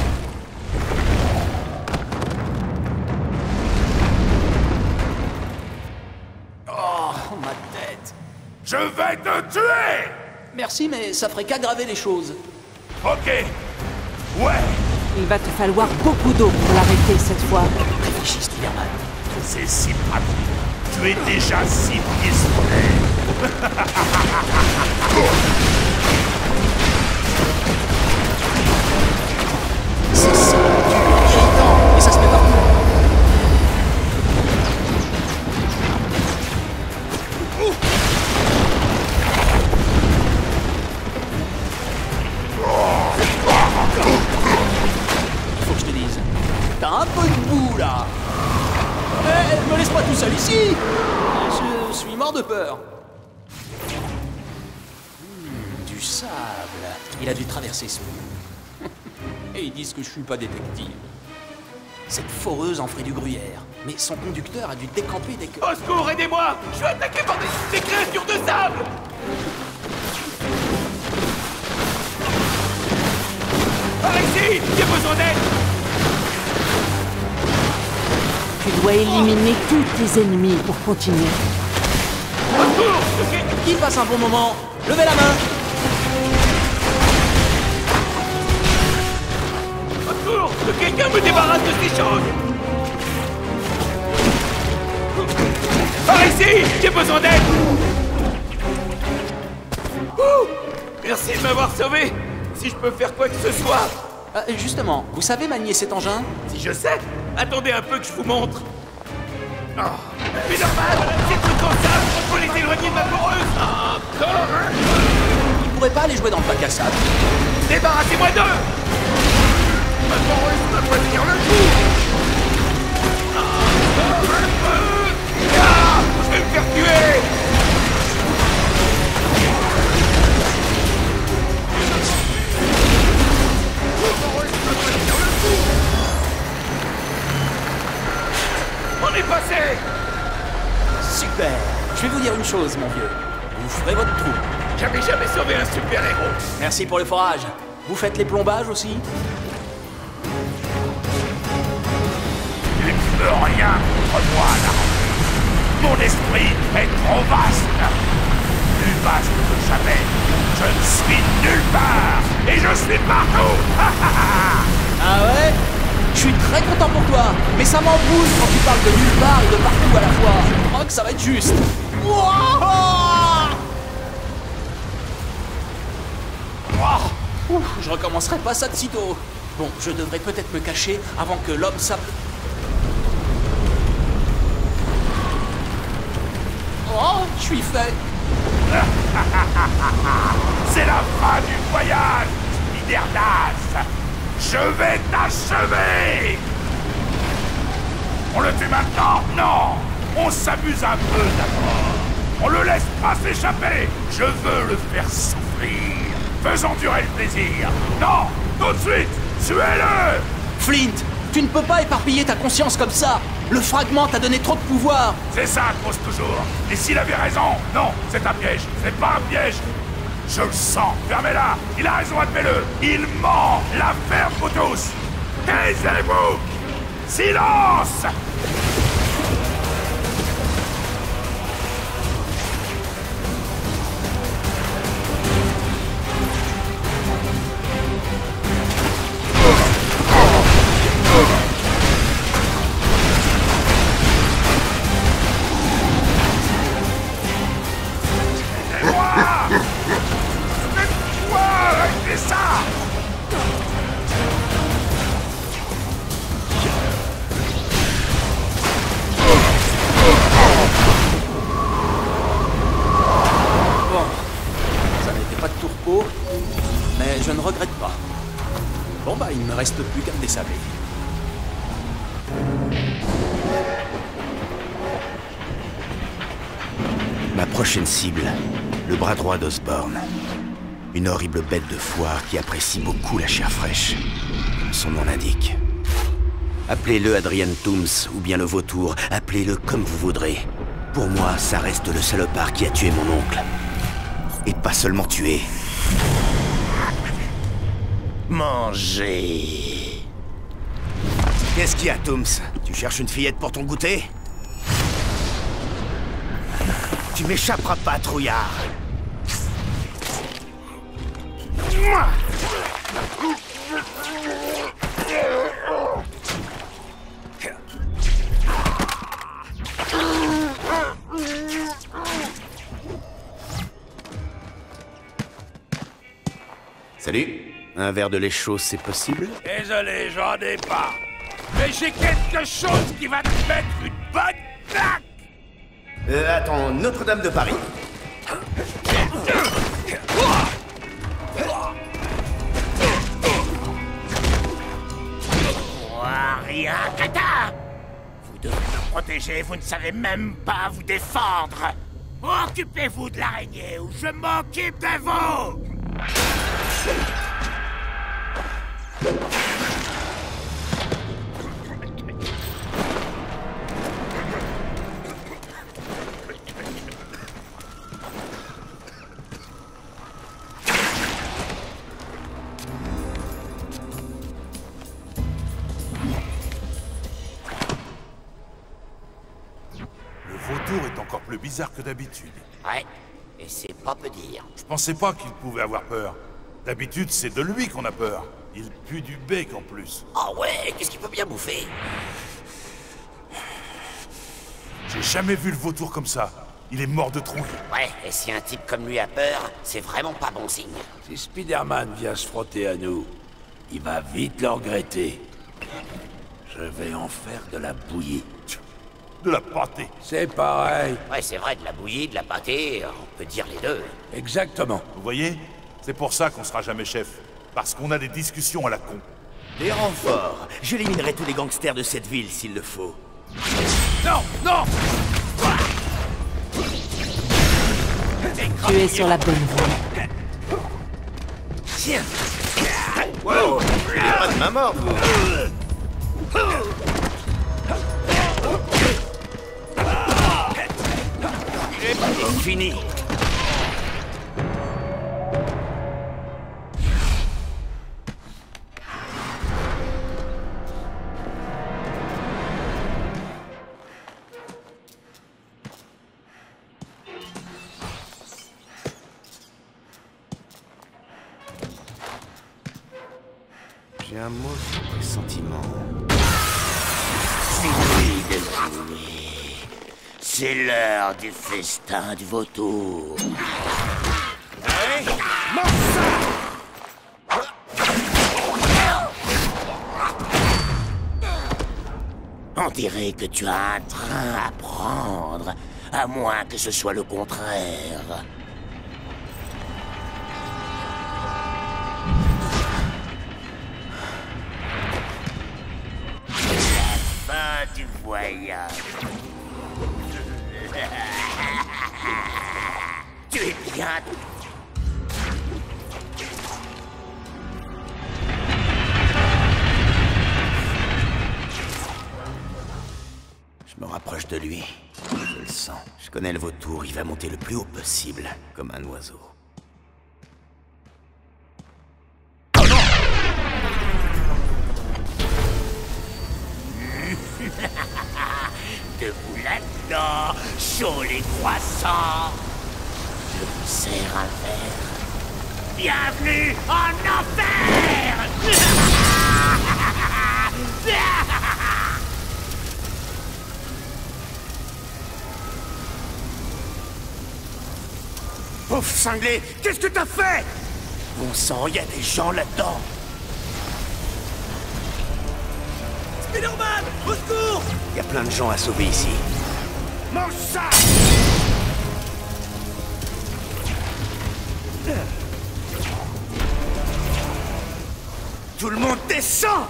Oh, ma tête! Je vais te tuer! Merci, mais ça ferait qu'aggraver les choses. Ok. Ouais. Il va te falloir beaucoup d'eau pour l'arrêter cette fois. Réfléchis, Spider-Man. C'est si pratique. Tu es déjà six pieds sous terre. C'est ça, irritant, et ça se met partout. Faut que je te dise, t'as un peu de boue là. Eh, me laisse pas tout seul ici. mort de peur. Hmm, du sable. Il a dû traverser ce mur. Et ils disent que je suis pas détective. Cette foreuse en ferait du gruyère. Mais son conducteur a dû décamper dès que... Au secours, aidez-moi! Je suis attaqué par des, des créatures de sable! Par ici! J'ai besoin d'aide! Tu dois éliminer tous tes ennemis pour continuer. Au secours! Qui passe un bon moment? Levez la main! Au secours! Que quelqu'un me débarrasse de ces choses! Par ici! J'ai besoin d'aide! Ouh! Merci de m'avoir sauvé! Si je peux faire quoi que ce soit! Euh, justement, vous savez manier cet engin? Si je sais! Attendez un peu que je vous montre! Oh! Mais normal! Ces trucs en sable! Faut les éloigner de ma foreuse! Encore! Il pourrait pas aller jouer dans le bac à sable? Débarrassez-moi d'eux! Ma foreuse va pas tenir le coup! Ah, je vais me faire tuer! On est passé! Super! Je vais vous dire une chose, mon vieux. Vous ferez votre trou. J'avais jamais sauvé un super-héros! Merci pour le forage. Vous faites les plombages aussi? Tu ne peux rien contre moi, Larry. Mon esprit est trop vaste. Plus vaste que jamais. Je ne suis nulle part. Et je suis partout. Ah ouais? Je suis très content pour toi. Mais ça m'embrouille quand tu parles de nulle part et de partout à la fois. Je crois que ça va être juste. Ouh, je recommencerai pas ça de sitôt. Bon, je devrais peut-être me cacher avant que l'homme s'app... Oh, je suis fait. C'est la fin du voyage, Spider-Das. Je vais t'achever. On le tue maintenant? Non. On s'amuse un peu d'abord. On le laisse pas s'échapper. Je veux le faire souffrir. Faisons durer le plaisir. Non, tout de suite, tuez-le. Flint, tu ne peux pas éparpiller ta conscience comme ça. Le fragment t'a donné trop de pouvoir. C'est ça, cause toujours. Et s'il avait raison? Non, c'est un piège. C'est pas un piège. Je le sens. Fermez-la. Il a raison, admets-le. Il ment. La ferme, vous tous. Taisez-vous. Silence. Mais je ne regrette pas. Bon bah, il ne me reste plus qu'à me dessaper. Ma prochaine cible, le bras droit d'Osborn. Une horrible bête de foire qui apprécie beaucoup la chair fraîche, comme son nom l'indique. Appelez-le Adrian Toomes ou bien le vautour, appelez-le comme vous voudrez. Pour moi, ça reste le salopard qui a tué mon oncle. Et pas seulement tué. Mangez. Qu'est-ce qu'il y a, Toomes? Tu cherches une fillette pour ton goûter? Tu m'échapperas pas, trouillard. Salut. Un verre de lait chaud, c'est possible? Désolé, j'en ai pas. Mais j'ai quelque chose qui va te mettre une bonne claque. Euh, attends, Notre-Dame de Paris? Ariakata! Vous devez me protéger, vous ne savez même pas vous défendre. Occupez-vous de l'araignée ou je m'occupe de vous! Est encore plus bizarre que d'habitude. Ouais, et c'est pas peu dire. Je pensais pas qu'il pouvait avoir peur. D'habitude, c'est de lui qu'on a peur. Il pue du bec en plus. Oh ouais, qu'est-ce qu'il peut bien bouffer? J'ai jamais vu le vautour comme ça. Il est mort de trouille. Ouais, et si un type comme lui a peur, c'est vraiment pas bon signe. Si Spider-Man vient se frotter à nous, il va vite le regretter. Je vais en faire de la bouillie. De la pâtée. C'est pareil. Ouais, c'est vrai, de la bouillie, de la pâtée, on peut dire les deux. Exactement. Vous voyez? C'est pour ça qu'on sera jamais chef. Parce qu'on a des discussions à la con. Des renforts. J'éliminerai tous les gangsters de cette ville s'il le faut. Non, non! Tu es sur la bonne voie. Tiens! Wow! Il n'y a pas de main morte, vous! C'est fini! J'ai un mauvais pressentiment. Fini de jouer. C'est l'heure du festin du vautour. Hey, On dirait que tu as un train à prendre, à moins que ce soit le contraire. La fin du voyage. Tu es bien... Je me rapproche de lui. Je le sens. Je connais le vautour, il va monter le plus haut possible, comme un oiseau. Oh non! Debout là-dedans, chaud les croissants. Je vous sers un verre. Bienvenue en enfer! Pauvre cinglé, qu'est-ce que t'as fait? Bon sang, il y a des gens là-dedans. Spider-Man, au secours! Il y a plein de gens à sauver ici. Mange ça! Tout le monde descend!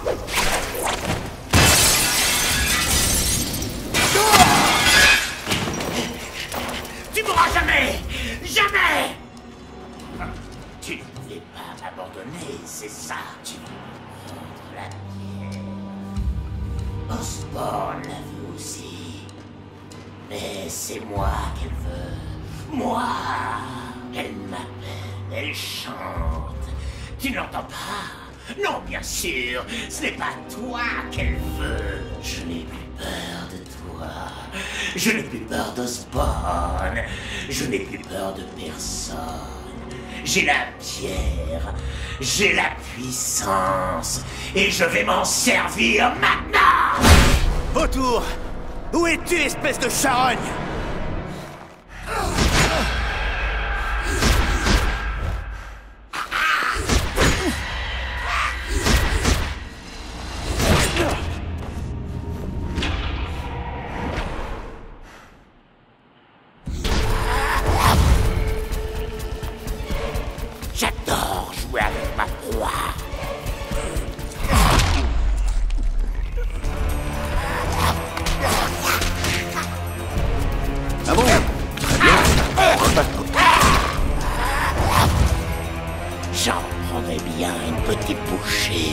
Tu mourras jamais! Jamais! Tu ne voulais pas m'abandonner, c'est ça? Tu veux prendre la pierre. Osborn l'a vu aussi. Mais c'est moi qu'elle veut. Moi! Elle m'appelle, elle chante. Tu n'entends pas? Non, bien sûr, ce n'est pas toi qu'elle veut. Je n'ai plus peur de toi. Je n'ai plus peur d'Osborn. Je n'ai plus peur de personne. J'ai la pierre. J'ai la puissance. Et je vais m'en servir maintenant! Vautour! Où es-tu, espèce de charogne? J'adore jouer avec ma proie. petit boucher.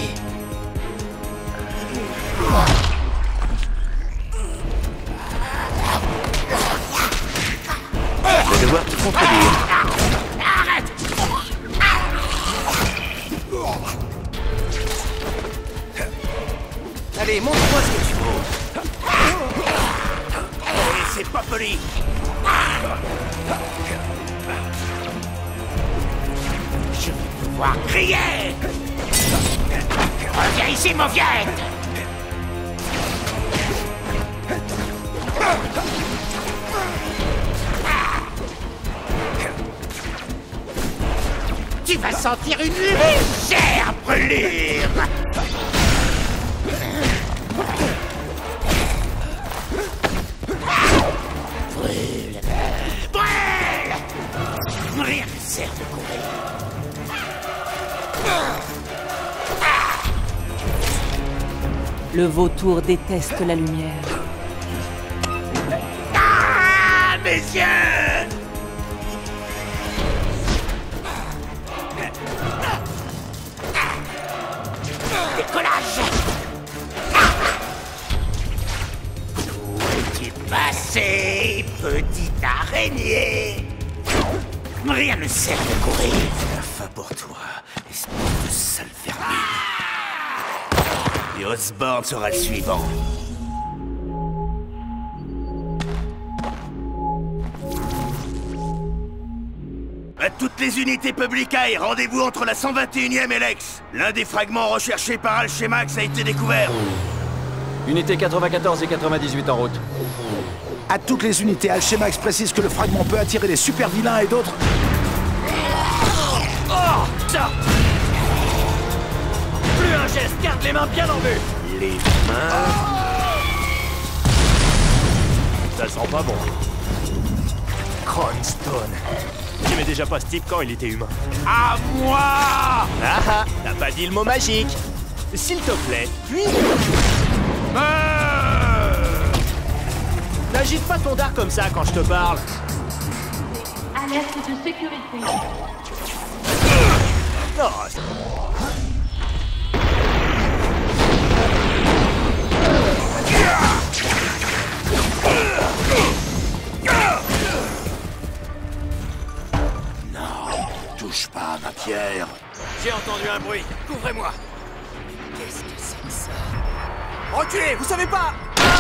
Je vais devoir te contredire. Arrête! Allez, montre-moi ce que tu vaux. Et c'est pas poli. Je vais pouvoir crier. Reviens ici, mauviette. Tu vas sentir une légère brûlure. Brûle. Brûle. Rien ne sert de courir. Le vautour déteste la lumière. Ah, mes yeux! Décollage! Où es-tu passé, petite araignée? Rien ne sert de courir. La fin pour toi, espèce de sale vermine. Et Osborn sera le suivant. À toutes les unités Publicae, rendez-vous entre la cent vingt et unième et l'Ex. L'un des fragments recherchés par Alchemax a été découvert. Unité quatre-vingt-quatorze et quatre-vingt-dix-huit en route. À toutes les unités, Alchemax précise que le fragment peut attirer des super vilains et d'autres... Oh, ça! Plus un geste, garde les mains bien en vue. Les mains... Ça sent pas bon. Cronstone. J'aimais déjà pas ce type quand il était humain. À moi! Ah ah, t'as pas dit le mot magique. S'il te plaît, puis... N'agite pas ton dard comme ça quand je te parle. Alerte de sécurité. Non. Non, touche pas à ma pierre. J'ai entendu un bruit. Couvrez-moi. Qu'est-ce que c'est que ça? Reculez, vous savez pas?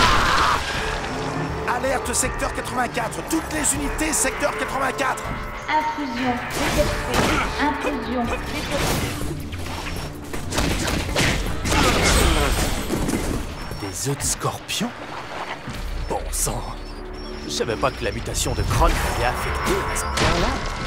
Alerte secteur quatre-vingt-quatre. Toutes les unités secteur quatre-vingt-quatre. Intrusion détectée. Intrusion détectée. Des œufs de scorpion? Bon sang. Je savais pas que la mutation de Kron m'avait affecté à ce point-là.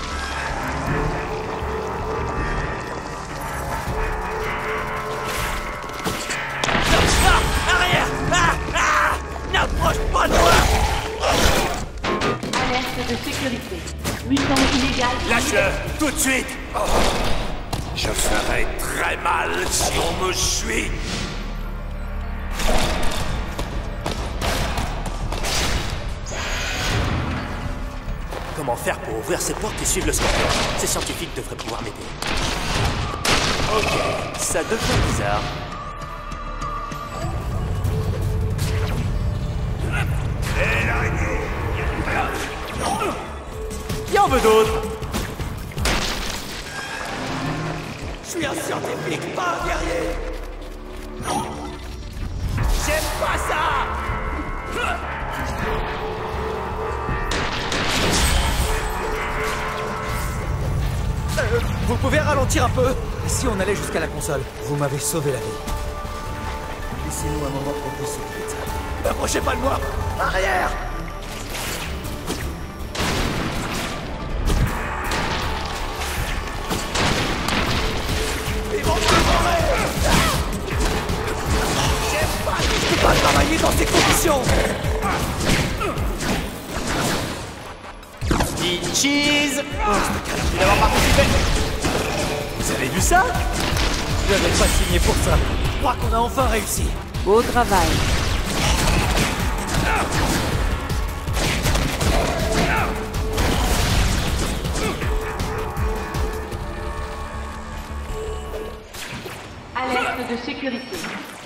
Ah, arrière! Ah, ah! N'approche pas de moi! Alerte de sécurité. Mutant illégal. Lâche-le, tout de suite. Oh. Je ferai très mal si on me suit. Comment faire pour ouvrir ces portes et suivre le scorpion? Ces scientifiques devraient pouvoir m'aider. Ok, ça devient bizarre. Hé, l'araignée! Qui en veut d'autres? Je suis un scientifique, pas un guerrier! J'aime pas ça! Euh, vous pouvez ralentir un peu? Si on allait jusqu'à la console, vous m'avez sauvé la vie. Laissez-nous un moment pour vous s'occuper de ça. Approchez pas de moi! Arrière! Ils vont me dévorer! J'aime pas, je peux pas travailler dans ces conditions! Cheese! Oh, je d'avoir participé. Vous avez vu ça? Je n'avais pas signé pour ça. Je crois qu'on a enfin réussi. Beau travail. de sécurité.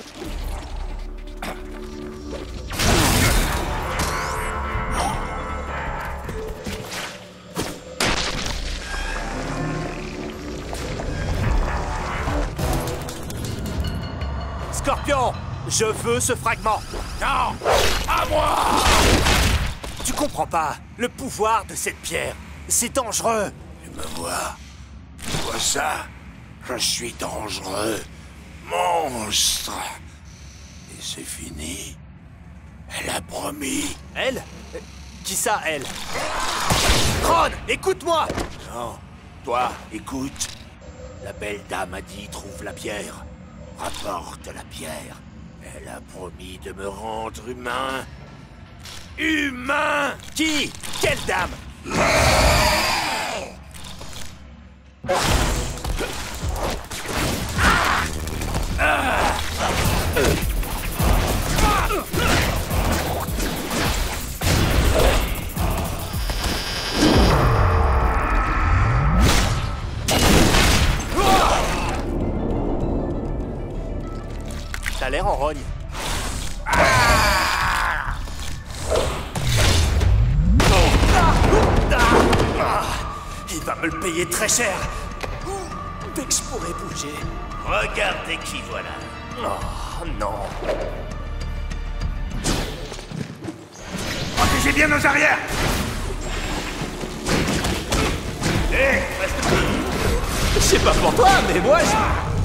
Scorpion, je veux ce fragment. Non, à moi. Tu comprends pas, le pouvoir de cette pierre, c'est dangereux. Tu me vois? Tu vois ça? Je suis dangereux. Monstre. Et c'est fini. Elle a promis. Elle? Qui ça, elle? Ron, écoute-moi! Non, toi, écoute. La belle dame a dit trouve la pierre. Rapporte la pierre. Elle a promis de me rendre humain. Humain! Qui? Quelle dame? T'as l'air en rogne. Il va me le payer très cher. Dès que je pourrai bouger. Regardez qui voilà. Oh non. Protégez bien nos arrières. Hé, hey, reste plus. Je sais pas pour toi, mais moi je...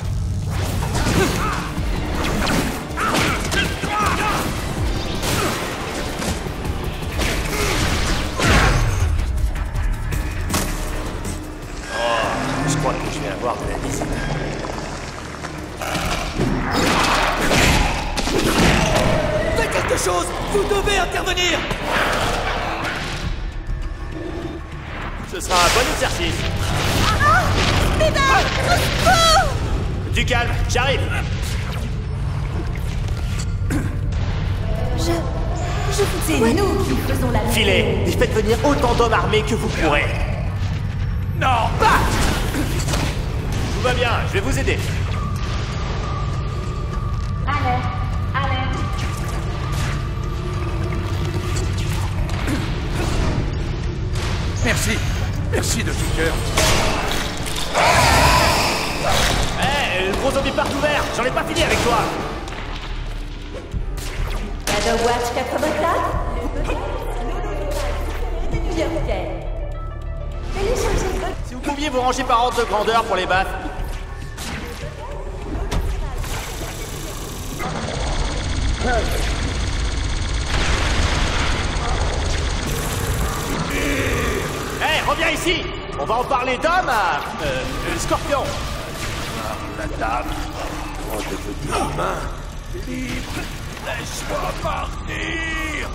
Je crois que je vais avoir de la visite. Faites quelque chose! Vous devez intervenir! Ce sera un bon exercice. Ah! Steven! Au secours! Du calme, j'arrive. Je... Je vous C'est nous qui faisons la... Filez, et faites venir autant d'hommes armés que vous pourrez. Non, pas! Tout va bien, je vais vous aider. Alerte, alerte. Merci, merci de tout cœur. Hé, hey, le gros zombie part ouvert, j'en ai pas fini avec toi. Shadow Watch quatre-vingt-quatre. Bien fait. Téléchargez le... Si vous pouviez vous ranger par ordre de grandeur pour les baffes. Hé, hey, reviens ici. On va en parler d'homme à... Euh, euh, Scorpion. La dame, on devenir humain. Libre, laisse-moi partir.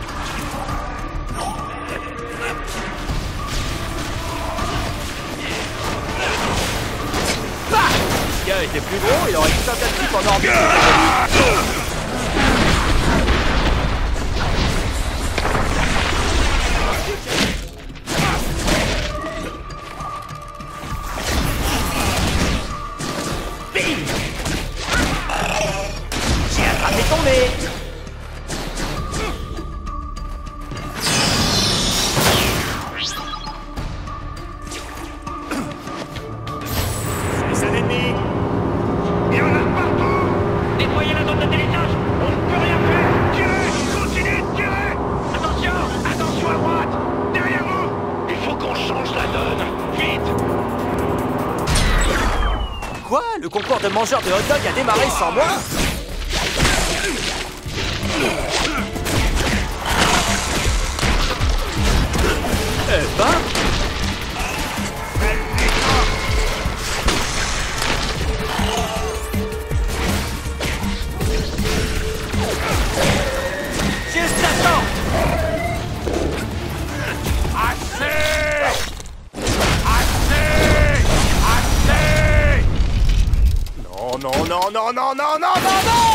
Bah, si le gars était plus gros, il aurait tout un tas de types en orbite. Bing! J'ai attrapé ton nez. C'est un ennemi. Il y en a partout. Nettoyez la zone d'atterrissage. On ne peut rien faire. Tirez, continuez de tirer. Attention, attention à droite. Derrière vous. Il faut qu'on change la donne. Vite. Quoi? Le concours de mangeurs de hot-dog a démarré sans moi? Eh ben... Juste attends! Assez! Assez! Assez! Non, non, non, non, non, non, non, non, non!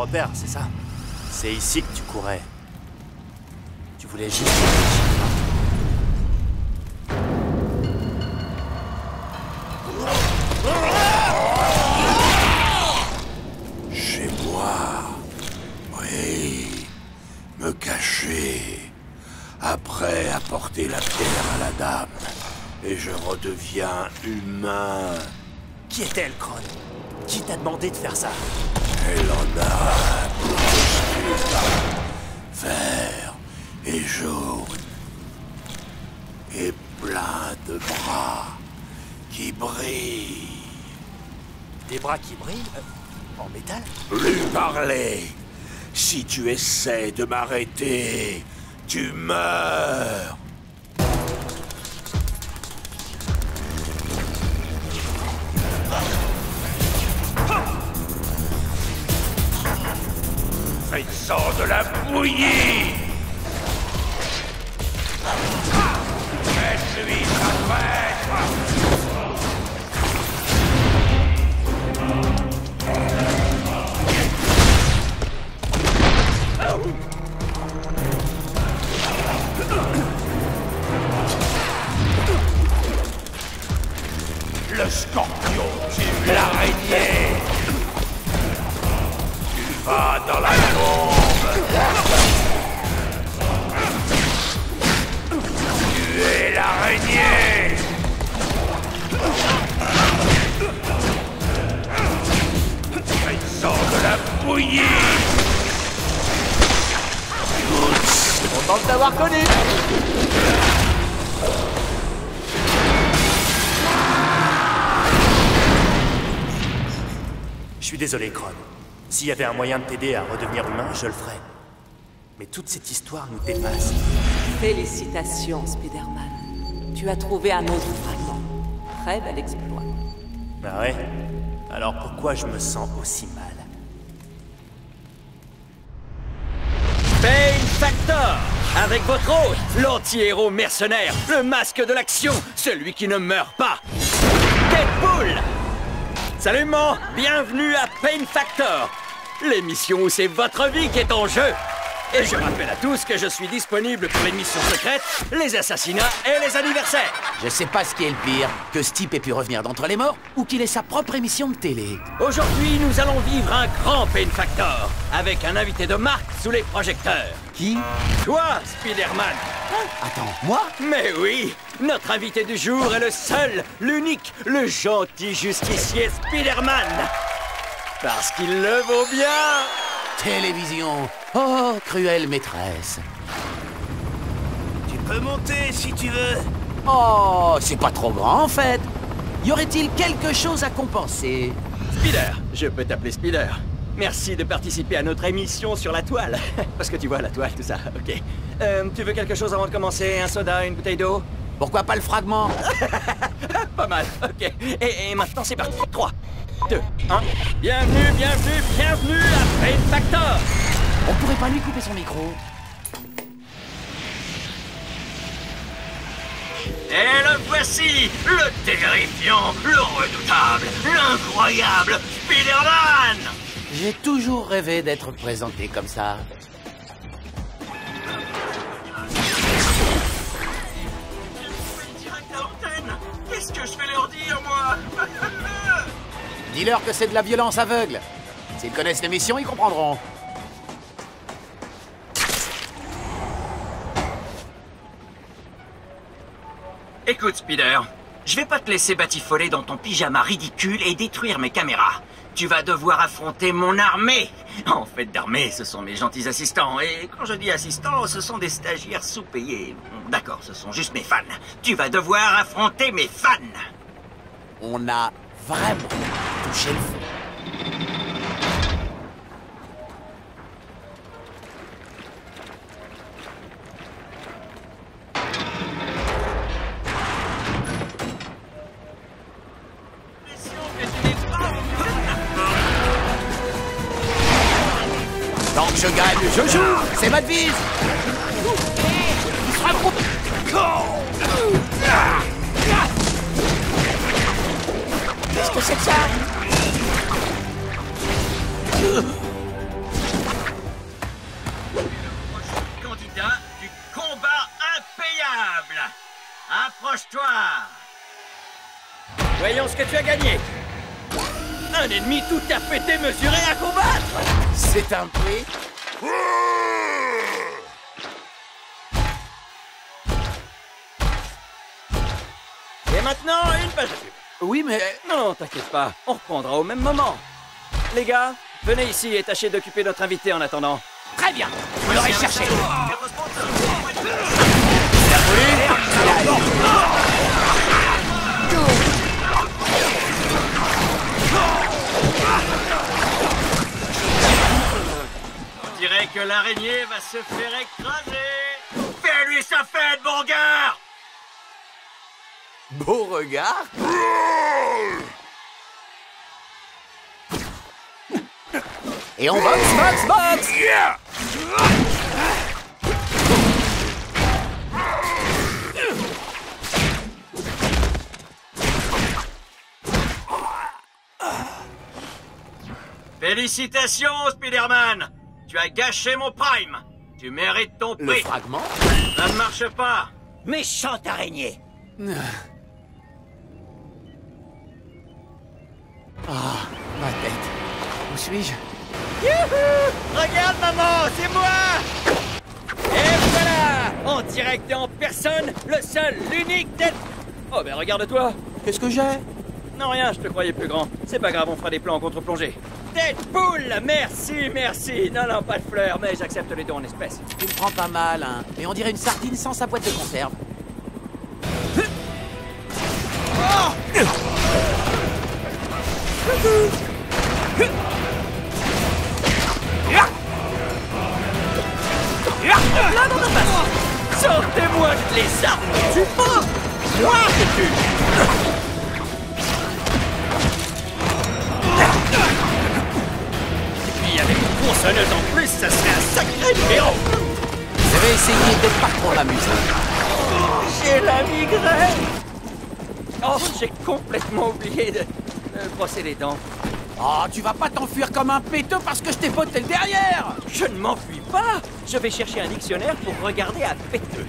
repère, c'est ça? C'est ici que tu courais. Tu voulais juste... Chez moi. Oui. Me cacher. Après apporter la pierre à la dame. Et je redeviens humain. Qui est-elle, Kron? Qui t'a demandé de faire ça? Elle en a un costume vert et jaune. Et plein de bras qui brillent. Des bras qui brillent? euh, En métal? Plus parler. Si tu essaies de m'arrêter, tu meurs. Faites-en de la bouillie! Faites-lui apparaître! Le scorpion tue l'araignée! Tu vas dans la tombe! Tu es l'araignée! Faites-en de la bouillie! Content de t'avoir connu! Je suis désolé, Kron. S'il y avait un moyen de t'aider à redevenir humain, je le ferais. Mais toute cette histoire nous dépasse. Félicitations, Spider-Man. Tu as trouvé un autre fragment. Très bel exploit. Ah ouais? Alors pourquoi je me sens aussi mal? Pain Factor, avec votre hôte, l'anti-héros mercenaire, le masque de l'action, celui qui ne meurt pas. Deadpool! Salut mon, bienvenue à Pain Factor, l'émission où c'est votre vie qui est en jeu. Et je rappelle à tous que je suis disponible pour les missions secrètes, les assassinats et les anniversaires. Je sais pas ce qui est le pire, que ce type ait pu revenir d'entre les morts ou qu'il ait sa propre émission de télé. Aujourd'hui, nous allons vivre un grand Pain Factor, avec un invité de marque sous les projecteurs. Qui? Toi, Spider-Man. Hein? Attends, moi? Mais oui, notre invité du jour est le seul, l'unique, le gentil justicier Spider-Man. Parce qu'il le vaut bien. Télévision. Oh, cruelle maîtresse. Tu peux monter si tu veux. Oh, c'est pas trop grand en fait. Y aurait-il quelque chose à compenser? Spider, je peux t'appeler Spider. Merci de participer à notre émission sur la toile. Parce que tu vois, la toile, tout ça, ok. Euh, tu veux quelque chose avant de commencer? Un soda, une bouteille d'eau? Pourquoi pas le fragment? Pas mal, ok. Et, et maintenant, c'est parti. trois, deux, un. Bienvenue, bienvenue, bienvenue à Pain Factor. On pourrait pas lui couper son micro? Et le voici, le terrifiant, le redoutable, l'incroyable Spider-Man! J'ai toujours rêvé d'être présenté comme ça. Qu'est-ce que je vais leur dire, moi? Dis-leur que c'est de la violence aveugle. S'ils connaissent l'émission, ils comprendront. Écoute, Spider, je vais pas te laisser batifoler dans ton pyjama ridicule et détruire mes caméras. Tu vas devoir affronter mon armée. En fait, d'armée, ce sont mes gentils assistants. Et quand je dis assistants, ce sont des stagiaires sous-payés. D'accord, ce sont juste mes fans. Tu vas devoir affronter mes fans. On a vraiment touché le fond. Tant que je gagne, je joue. C'est ma devise. Qu'est-ce que c'est que ça? Voyons ce que tu as gagné. Un ennemi tout à fait démesuré à combattre. C'est un prix. Et maintenant, une page de pub. Oui, mais... Non, non, t'inquiète pas. On reprendra au même moment. Les gars, venez ici et tâchez d'occuper notre invité en attendant. Très bien, vous l'aurez cherché. On dirait que l'araignée va se faire écraser. Fais-lui sa fête, bon gars. Beau regard. Et on boxe, boxe, boxe. Yeah. Félicitations, Spider-Man. Tu as gâché mon Prime. Tu mérites ton prix. Le fragment? Ça ne marche pas. Méchante araignée. Ah, ma tête. Où suis-je? Youhou! Regarde, maman, c'est moi! Et voilà! En direct et en personne, le seul, l'unique Dead... Oh, ben regarde-toi! Qu'est-ce que j'ai? Non, rien, je te croyais plus grand. C'est pas grave, on fera des plans en contre-plongée. Deadpool! Merci, merci! Non, non, pas de fleurs, mais j'accepte les dons en espèces. Tu me prends pas mal, hein. Mais on dirait une sardine sans sa boîte de conserve. Oh! Là dans ta face! Sortez-moi les armes! Tu pas! Moi, c'est-tu! Et puis avec une tronçonneuse en plus, ça serait un sacré numéro! Je vais essayer d'être pas trop m'amuser. J'ai la migraine! Oh, j'ai complètement oublié de, de brosser les dents. Oh, tu vas pas t'enfuir comme un péteux parce que je t'ai botté le derrière! Je ne m'enfuis pas! Je vais chercher un dictionnaire pour regarder à péteux.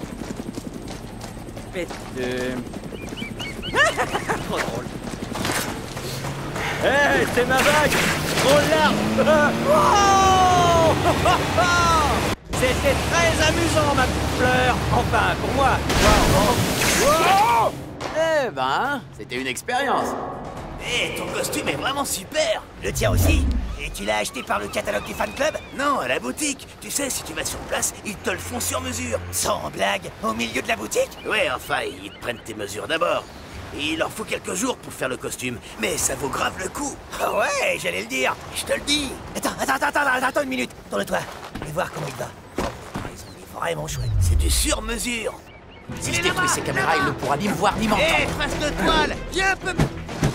Péteux... Trop drôle. Hé, hey, c'est ma vague! Oh l'arbre! Oh C'était très amusant, ma petite fleur! Enfin, pour moi! Wow. Oh eh ben, c'était une expérience. Hé, hey, ton costume est vraiment super. Le tien aussi. Et tu l'as acheté par le catalogue du fan club? Non, à la boutique. Tu sais, si tu vas sur place, ils te le font sur mesure. Sans blague, au milieu de la boutique? Ouais, enfin, ils te prennent tes mesures d'abord. Il leur faut quelques jours pour faire le costume, mais ça vaut grave le coup. Ah ouais, j'allais le dire, je te le dis. Attends, attends, attends, attends, attends une minute. Tourne-toi, je vais voir comment il va. Oh, ils ont vraiment chouette. C'est du sur-mesure. Si je détruis ces caméras, il ne pourra ni me voir ni m'entendre. Hé, face de toile, viens un peu...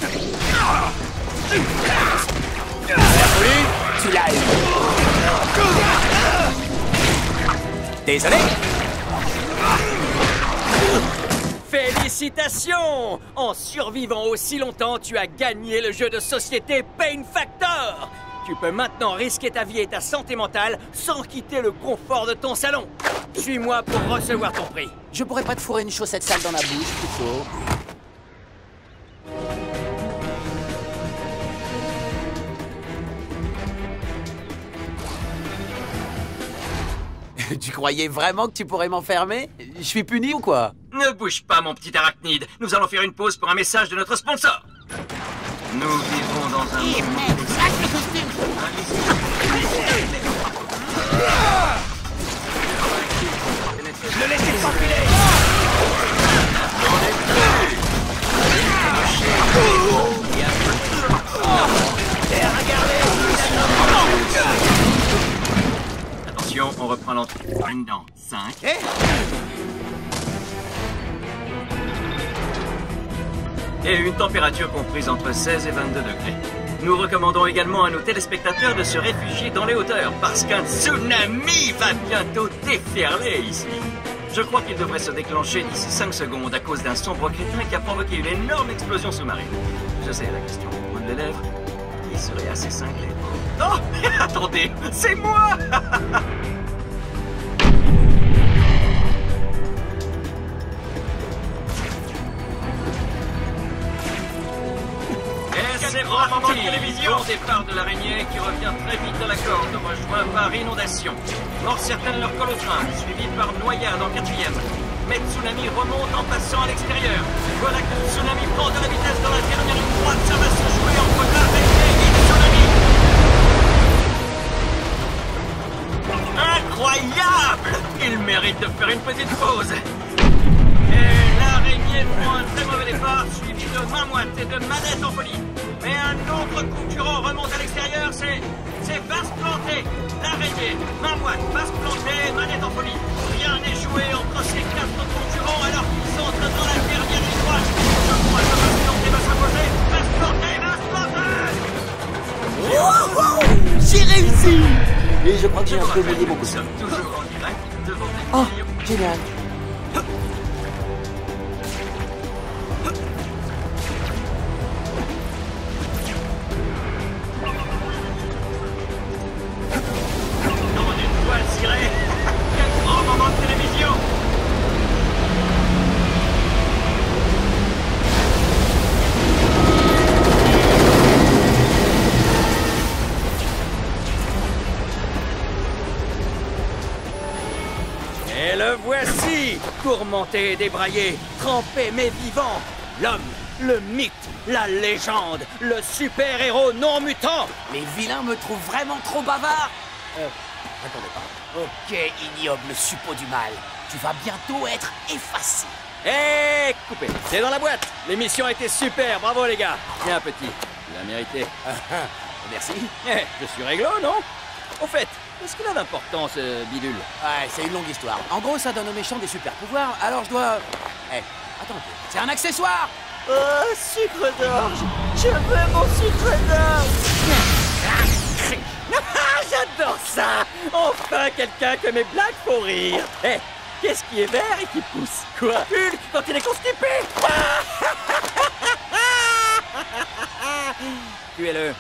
Oui, tu l'as eu. Désolé. Félicitations! En survivant aussi longtemps, tu as gagné le jeu de société Pain Factor! Tu peux maintenant risquer ta vie et ta santé mentale sans quitter le confort de ton salon. Suis-moi pour recevoir ton prix. Je pourrais pas te fourrer une chaussette sale dans la bouche, plutôt. Tu croyais vraiment que tu pourrais m'enfermer? Je suis puni ou quoi? Ne bouge pas, mon petit arachnide. Nous allons faire une pause pour un message de notre sponsor. Nous vivons dans un monde... Ne laissez pas filer. Attention, on reprend l'entrée. Une dans cinq. Eh et une température comprise entre seize et vingt-deux degrés. Nous recommandons également à nos téléspectateurs de se réfugier dans les hauteurs, parce qu'un tsunami va bientôt déferler ici. Je crois qu'il devrait se déclencher d'ici cinq secondes à cause d'un sombre crétin qui a provoqué une énorme explosion sous-marine. Je sais, la question vous brûle les lèvres. Qui serait assez cinglé? Oh, attendez, c'est moi! moment de télévision. Bon départ de l'araignée qui revient très vite à la corde, rejoint par inondation. Mort certaine leur colle au train, suivi par noyade en quatrième. Mais Tsunami remonte en passant à l'extérieur. Voilà que Tsunami prend de la vitesse dans la dernière ligne droite. Ça va se jouer entre l'araignée et Tsunami. Incroyable! Il mérite de faire une petite pause. Et l'araignée prend un très mauvais départ, suivi de main moite et de manette en folie. Mais un autre concurrent remonte à l'extérieur, c'est... c'est Vasque planté. L'araignée, main moite, Vasque planté, manette en folie. Rien n'est joué entre ces quatre concurrents alors qu'ils entrent dans la dernière ligne droite. Je crois que Vasque planté va s'imposer. Vasque planté, Vasque planté! Wow, j'ai réussi! Et je crois que j'ai un peu mouillé mon coussin. Oh, génial. Quel grand moment de télévision! Et le voici, tourmenté et débraillé, trempé mais vivant, l'homme, le mythe, la légende, le super-héros non mutant. Les vilains me trouvent vraiment trop bavard. Euh, répondez pas. Ok, ignoble suppôt du mal. Tu vas bientôt être effacé. Hé, coupé, c'est dans la boîte. L'émission a été super, bravo les gars. Tiens, petit, tu l'as mérité. Merci. Eh, je suis réglo, non? Au fait, est-ce qu'il a d'importance, ce bidule? Ouais, c'est une longue histoire. En gros, ça donne aux méchants des super pouvoirs, alors je dois... Eh, attends un peu. C'est un accessoire. Oh, sucre d'orge. Je veux mon sucre d'orge. J'adore ça. Enfin, quelqu'un que mes blagues font rire. Eh, qu'est-ce qui est vert et qui pousse? Quoi? Hulk, quand il est constipé. Tuez-le.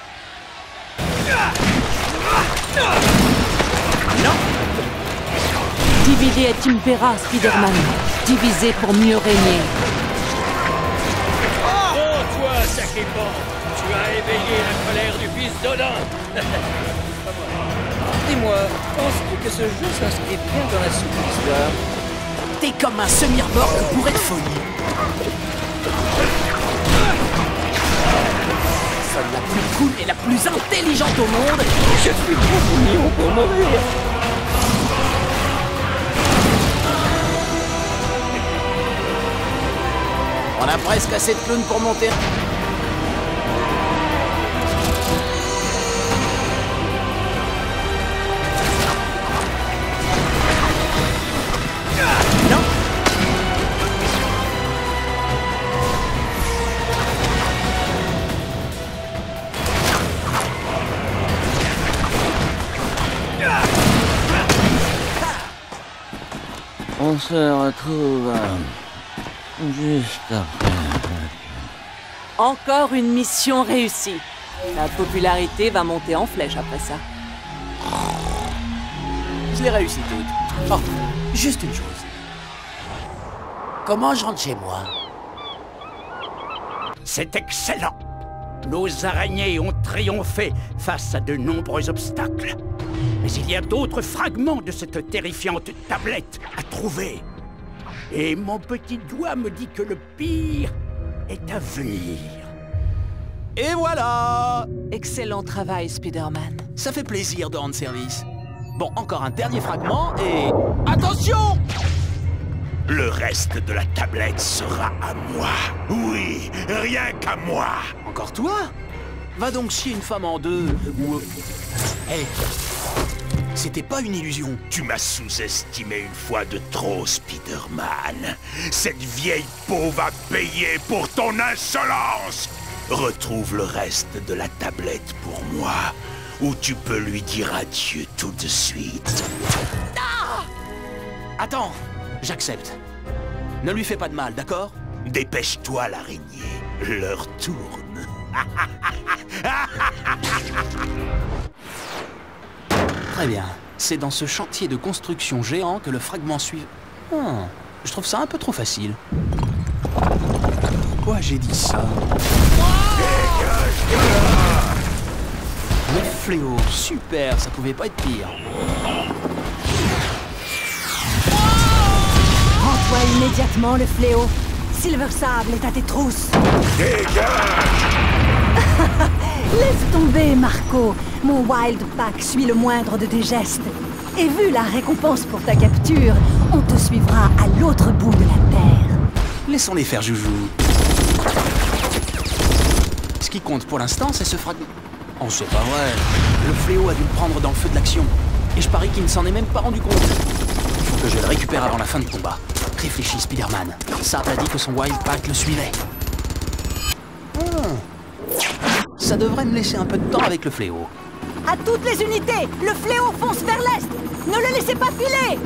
Non. Divide et Impera, Spider-Man. Diviser pour mieux régner. Oh, toi, sacripant, tu as éveillé la colère du fils d'Odin. Dis-moi, penses-tu que ce jeu s'inscrit bien dans la suite de l'histoire? T'es comme un semi-remorque bourré de folie. Personne la plus cool et la plus intelligente au monde. Je suis trop mignon pour mourir. On a presque assez de clowns pour monter. Non. On se retrouve juste après. Encore une mission réussie. La popularité va monter en flèche après ça. Je l'ai réussi toute. Oh, juste une chose. Comment je rentre chez moi? C'est excellent. Nos araignées ont triomphé face à de nombreux obstacles. Mais il y a d'autres fragments de cette terrifiante tablette à trouver. Et mon petit doigt me dit que le pire est à venir. Et voilà! Excellent travail, Spider-Man. Ça fait plaisir de rendre service. Bon, encore un dernier fragment et... Attention! Le reste de la tablette sera à moi. Oui, rien qu'à moi. Encore toi? Va donc chier une femme en deux. Ou... Hé, hey, c'était pas une illusion. Tu m'as sous-estimé une fois de trop, Spider-Man. Cette vieille peau va payer pour ton insolence. Retrouve le reste de la tablette pour moi, ou tu peux lui dire adieu tout de suite. Ah! Attends, j'accepte. Ne lui fais pas de mal, d'accord? Dépêche-toi, l'araignée. L'heure tourne. Très bien. C'est dans ce chantier de construction géant que le fragment suit... Oh, je trouve ça un peu trop facile. Pourquoi j'ai dit ça? Dégage-toi! Le fléau, super, ça pouvait pas être pire. Rends-toi immédiatement, le fléau. Silver Sable est à tes trousses. Dégage! Laisse tomber, Marco. Mon Wild Pack suit le moindre de tes gestes. Et vu la récompense pour ta capture, on te suivra à l'autre bout de la Terre. Laissons-les faire joujou. Ce qui compte pour l'instant, c'est ce fragment. Oh, c'est pas vrai. Le fléau a dû le prendre dans le feu de l'action. Et je parie qu'il ne s'en est même pas rendu compte. Il faut que je le récupère avant la fin du combat. Réfléchis, Spider-Man. Sable a dit que son Wild Pack le suivait. Oh. Ça devrait me laisser un peu de temps avec le fléau. À toutes les unités, le fléau fonce vers l'est. Ne le laissez pas filer.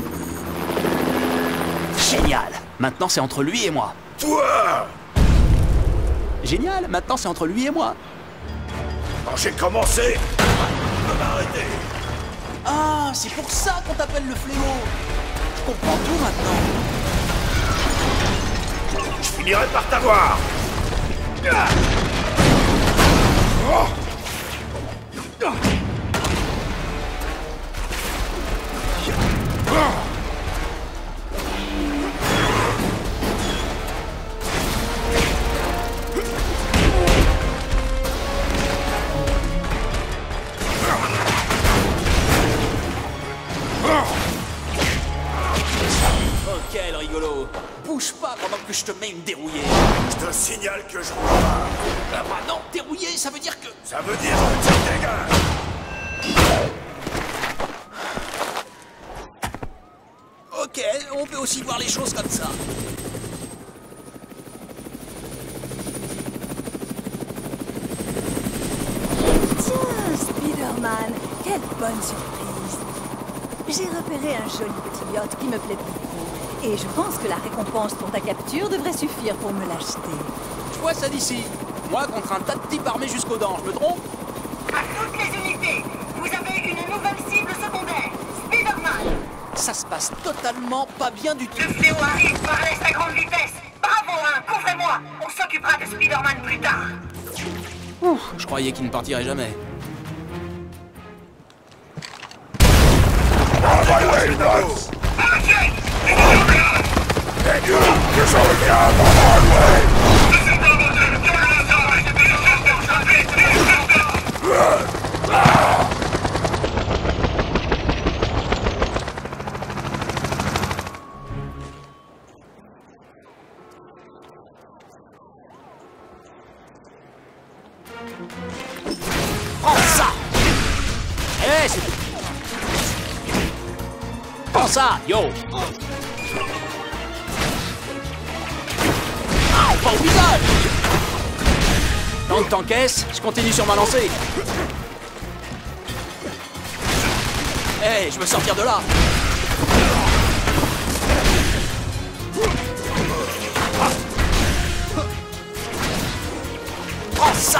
Génial. Maintenant, c'est entre lui et moi. Toi! Génial. Maintenant, c'est entre lui et moi. Quand j'ai commencé, je peux m'arrêter. Ah, c'est pour ça qu'on t'appelle le fléau. Je comprends tout maintenant. Je finirai par t'avoir. Oh. Ok, le rigolo. Bouge pas pendant que je te mets une dérouillée. Je te signale que je vois pas. Ah bah non, dérouillée, ça veut dire que... Ça veut dire que tu dégages. Ok, on peut aussi voir les choses comme ça. Tiens, Spider-Man, quelle bonne surprise. J'ai repéré un joli petit yacht qui me plaît beaucoup. Et je pense que la récompense pour ta capture devrait suffire pour me l'acheter. Je vois ça d'ici. Moi contre un tas de types armés jusqu'aux dents, je me trompe? À toutes les unités, vous avez une nouvelle cible secondaire, Spider-Man. Ça se passe totalement pas bien du tout. Le fléau arrive par l'est à grande vitesse. Bravo, hein, couvrez-moi. On s'occupera de Spider-Man plus tard. Ouf, je croyais qu'il ne partirait jamais. Prends ça! Eh, c'est... Prends ça, yo! Ah, pas au visage! Tant que t'encaisses, je continue sur ma lancée. Eh, hey, je veux sortir de là! Prends ça!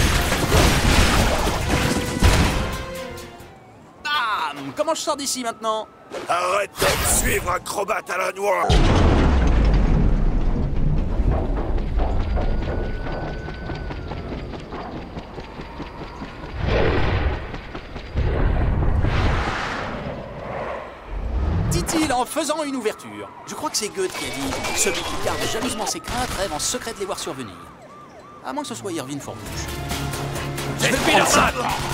Bam! Comment je sors d'ici maintenant? Arrête de me suivre, acrobate à la noix! Dit-il en faisant une ouverture. Je crois que c'est Goethe qui a dit « Celui qui garde jalousement ses craintes rêve en secret de les voir survenir. » À moins que ce soit Irvine Forbouche. Je vais prendre ça!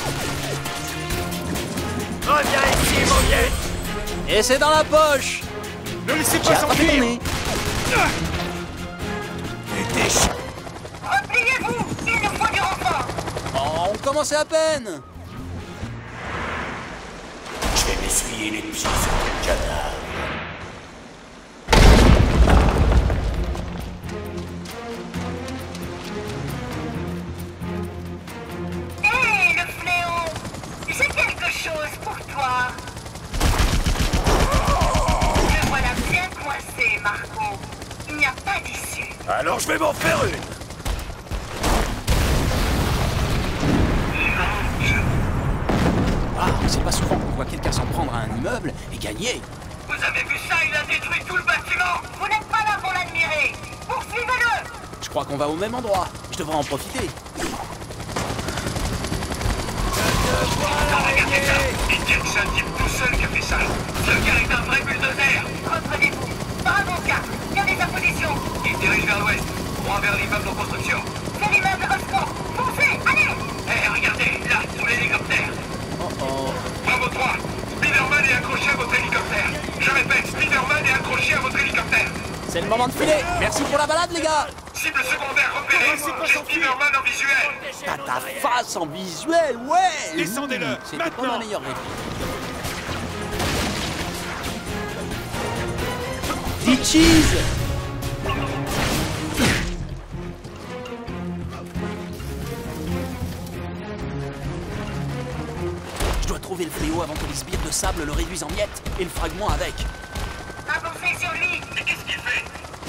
Reviens ici, mon guet! Et c'est dans la poche! Ne laissez J'ai pas attrapé sortir! mon nez. Repliez-vous, il nous faut du renfort. Oh, on commençait à peine! Je vais m'essuyer les pieds sur ton cadavre. Hé, le fléau! J'ai quelque chose pour toi. Le voilà bien coincé, Marco. Il n'y a pas d'issue. Alors je vais m'en faire une! Ah, c'est pas souvent qu'on voit quelqu'un s'en prendre à un immeuble et gagner. Vous avez vu ça? Il a détruit tout le bâtiment. Vous n'êtes pas là pour l'admirer. Poursuivez-le. Je crois qu'on va au même endroit. Je devrais en profiter. Non, regardez ça. Il tient que c'est un type tout seul qui a fait ça. Ce gars est un vrai bulldozer. Reprenez-vous. Bravo, Cap. Gardez sa position. Il dirige vers l'ouest. Droit vers l'immeuble en construction. C'est l'immeuble Osmo. Foncez, allez. Hé, regardez, là, sous l'hélicoptère. Oh oh. Bravo trois. Spider-Man est accroché à votre hélicoptère. Je répète, Spider-Man est accroché à votre hélicoptère. C'est le moment de filer. Merci pour la balade, les gars. Cible secondaire repérée. J'ai Spider-Man en visuel. T'as ta face en visuel, ouais. Descendez-le. C'était pas ma meilleure réplique. Dis cheese. Je dois trouver le fléau avant que les sbires de sable le réduisent en miettes et le fragment avec. Avancez sur lui. Mais qu'est-ce qu'il fait?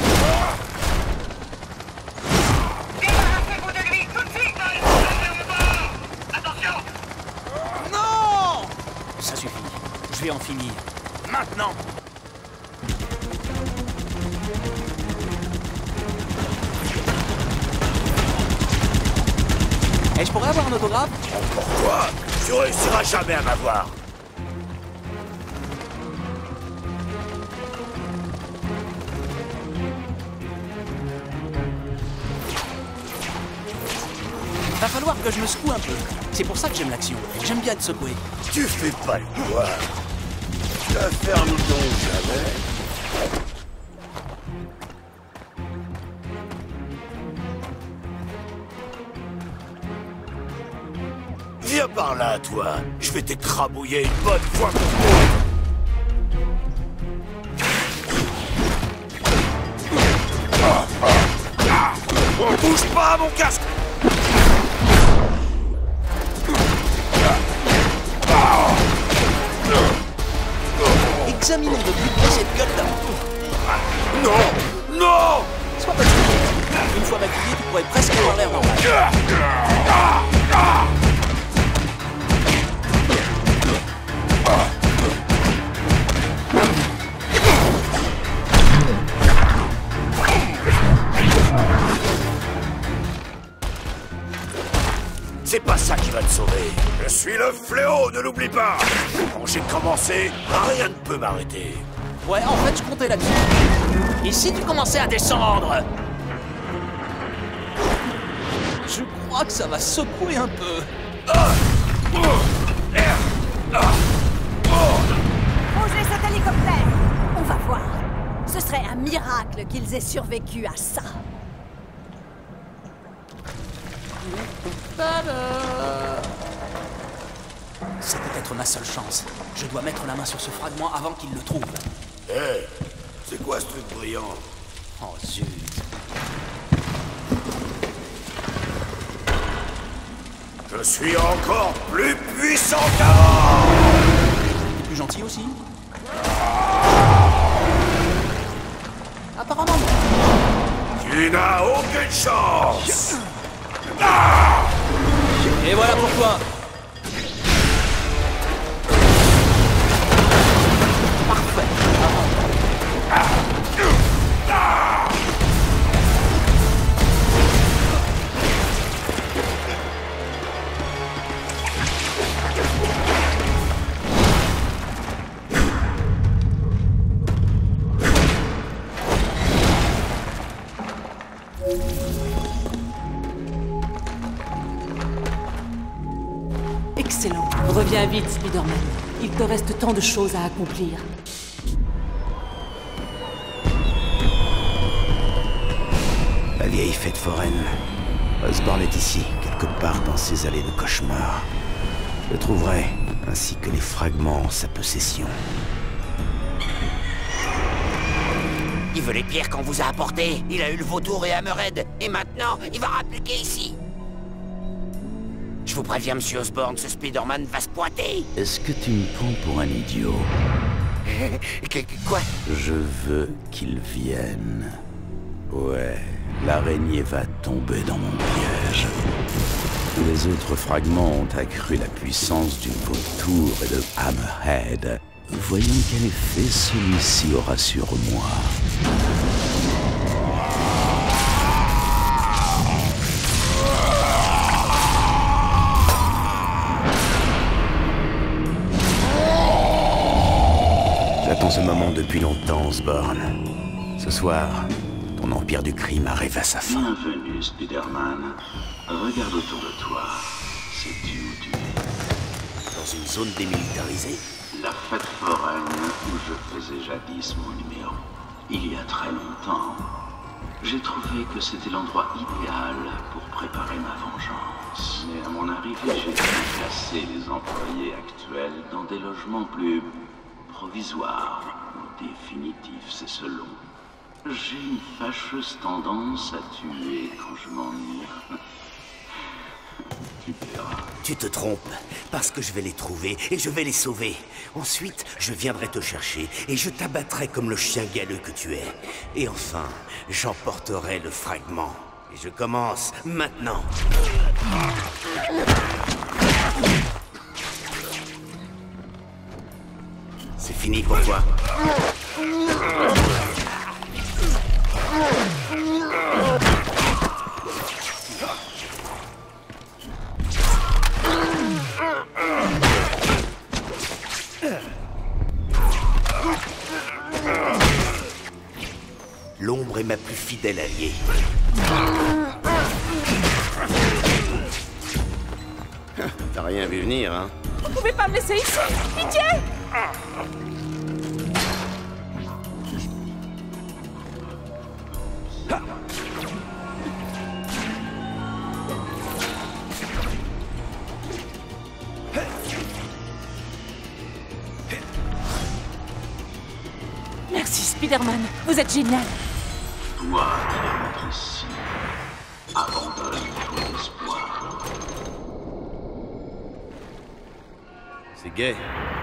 Débarrassez-vous de lui tout de suite. Attention. Non. Ça suffit. Je vais en finir. Maintenant. Et je pourrais avoir un autographe? Pourquoi? Tu réussiras jamais à m'avoir. Va falloir que je me secoue un peu. C'est pour ça que j'aime l'action. J'aime bien être secoué. Tu fais pas le poids. La ferme donc jamais. Viens par là, toi. Je vais t'écrabouiller une bonne fois pour toutes. Bouge pas, mon casque. Examinons de plus près cette gueule d'un... Non. Non. Sois pas stupide. Une fois maquillé, tu pourrais presque avoir l'air normal. C'est pas ça qui va te sauver. Je suis le fléau, ne l'oublie pas. Quand j'ai commencé, rien ne peut m'arrêter. Ouais, en fait, je comptais là-dessus. Et si tu commençais à descendre? Je crois que ça va secouer un peu. Bougez cet hélicoptère. On va voir. Ce serait un miracle qu'ils aient survécu à ça. C'est peut-être ma seule chance. Je dois mettre la main sur ce fragment avant qu'il le trouve. Hé, hey, c'est quoi ce truc brillant? Oh zut. Je suis encore plus puissant qu'avant. T'es plus gentil aussi? Apparemment non. Tu n'as aucune chance. Et voilà pour toi. Parfait. Excellent. Reviens vite, Spider-Man. Il te reste tant de choses à accomplir. La vieille fête foraine. Osborn est ici, quelque part dans ces allées de cauchemar. Je le trouverai, ainsi que les fragments en sa possession. Il veut les pierres qu'on vous a apportées. Il a eu le vautour et Hammerhead. Et maintenant, il va rappliquer ici. Je vous préviens, monsieur Osborn, ce Spider-Man va se pointer. Est-ce que tu me prends pour un idiot? Quoi? Je veux qu'il vienne. Ouais, l'araignée va tomber dans mon piège. Les autres fragments ont accru la puissance du vautour et de Hammerhead. Voyons quel effet celui-ci aura sur moi. J'attends ce moment depuis longtemps, Osborn. Ce soir, ton empire du crime arrive à sa fin. Bienvenue, Spider-Man. Regarde autour de toi. Sais-tu où tu es? Dans une zone démilitarisée? La fête foraine où je faisais jadis mon numéro. Il y a très longtemps. J'ai trouvé que c'était l'endroit idéal pour préparer ma vengeance. Mais à mon arrivée, j'ai dû placer les employés actuels dans des logements plus provisoires ou définitifs, c'est selon. J'ai une fâcheuse tendance à tuer quand je m'ennuie. Tu verras. Tu te trompes, parce que je vais les trouver et je vais les sauver. Ensuite, je viendrai te chercher et je t'abattrai comme le chien galeux que tu es. Et enfin, j'emporterai le fragment. Et je commence maintenant. C'est fini pour toi. L'ombre est ma plus fidèle alliée. T'as rien vu venir, hein? Vous pouvez pas me laisser ici! Pitié! Merci, Spider-Man. Vous êtes génial. Toi qui es ici, abandonne tout espoir. C'est gay.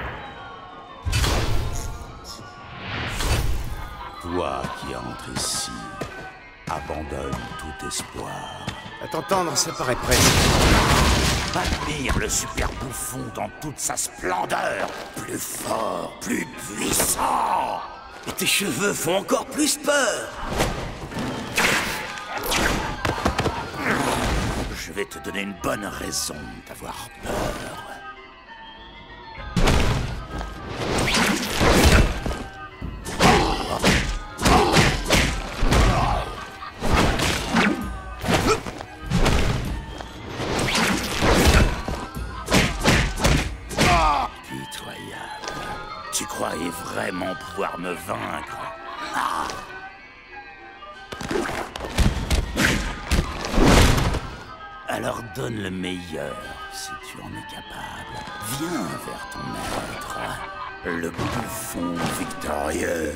Toi qui entres ici, abandonne tout espoir. À t'entendre, ça paraît presque. Admire le super bouffon dans toute sa splendeur. Plus fort, plus puissant. Et tes cheveux font encore plus peur. Je vais te donner une bonne raison d'avoir peur. Tu croyais vraiment pouvoir me vaincre? Ah. Alors donne le meilleur, si tu en es capable. Viens vers ton maître, le bouffon victorieux.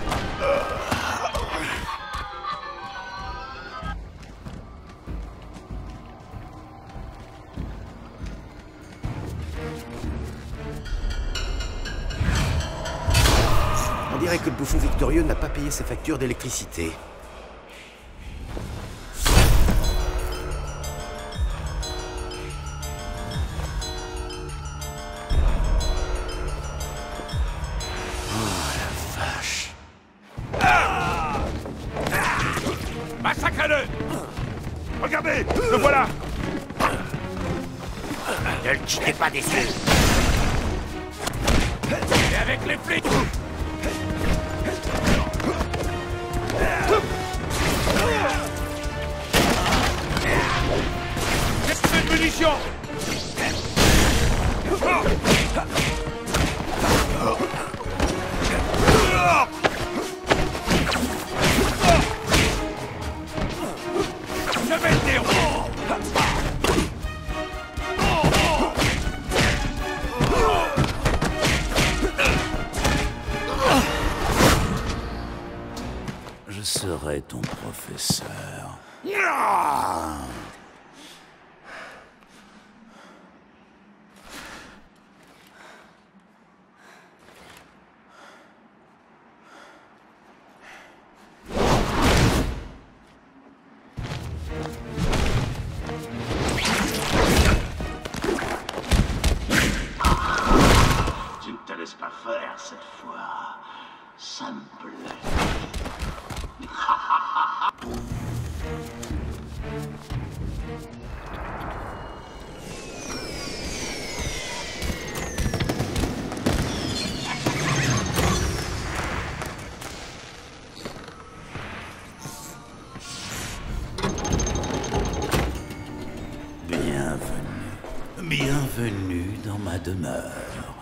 On dirait que le bouffon victorieux n'a pas payé sa facture d'électricité. Oh la vache. Ah! Massacrez-le! Regardez, le voilà! Ne le quittez pas des yeux. Et avec les flics! J'ai de munitions! Je vais le dire! Je serai ton professeur. Tu ne te laisses pas faire cette fois. Ça me plaît. demeure.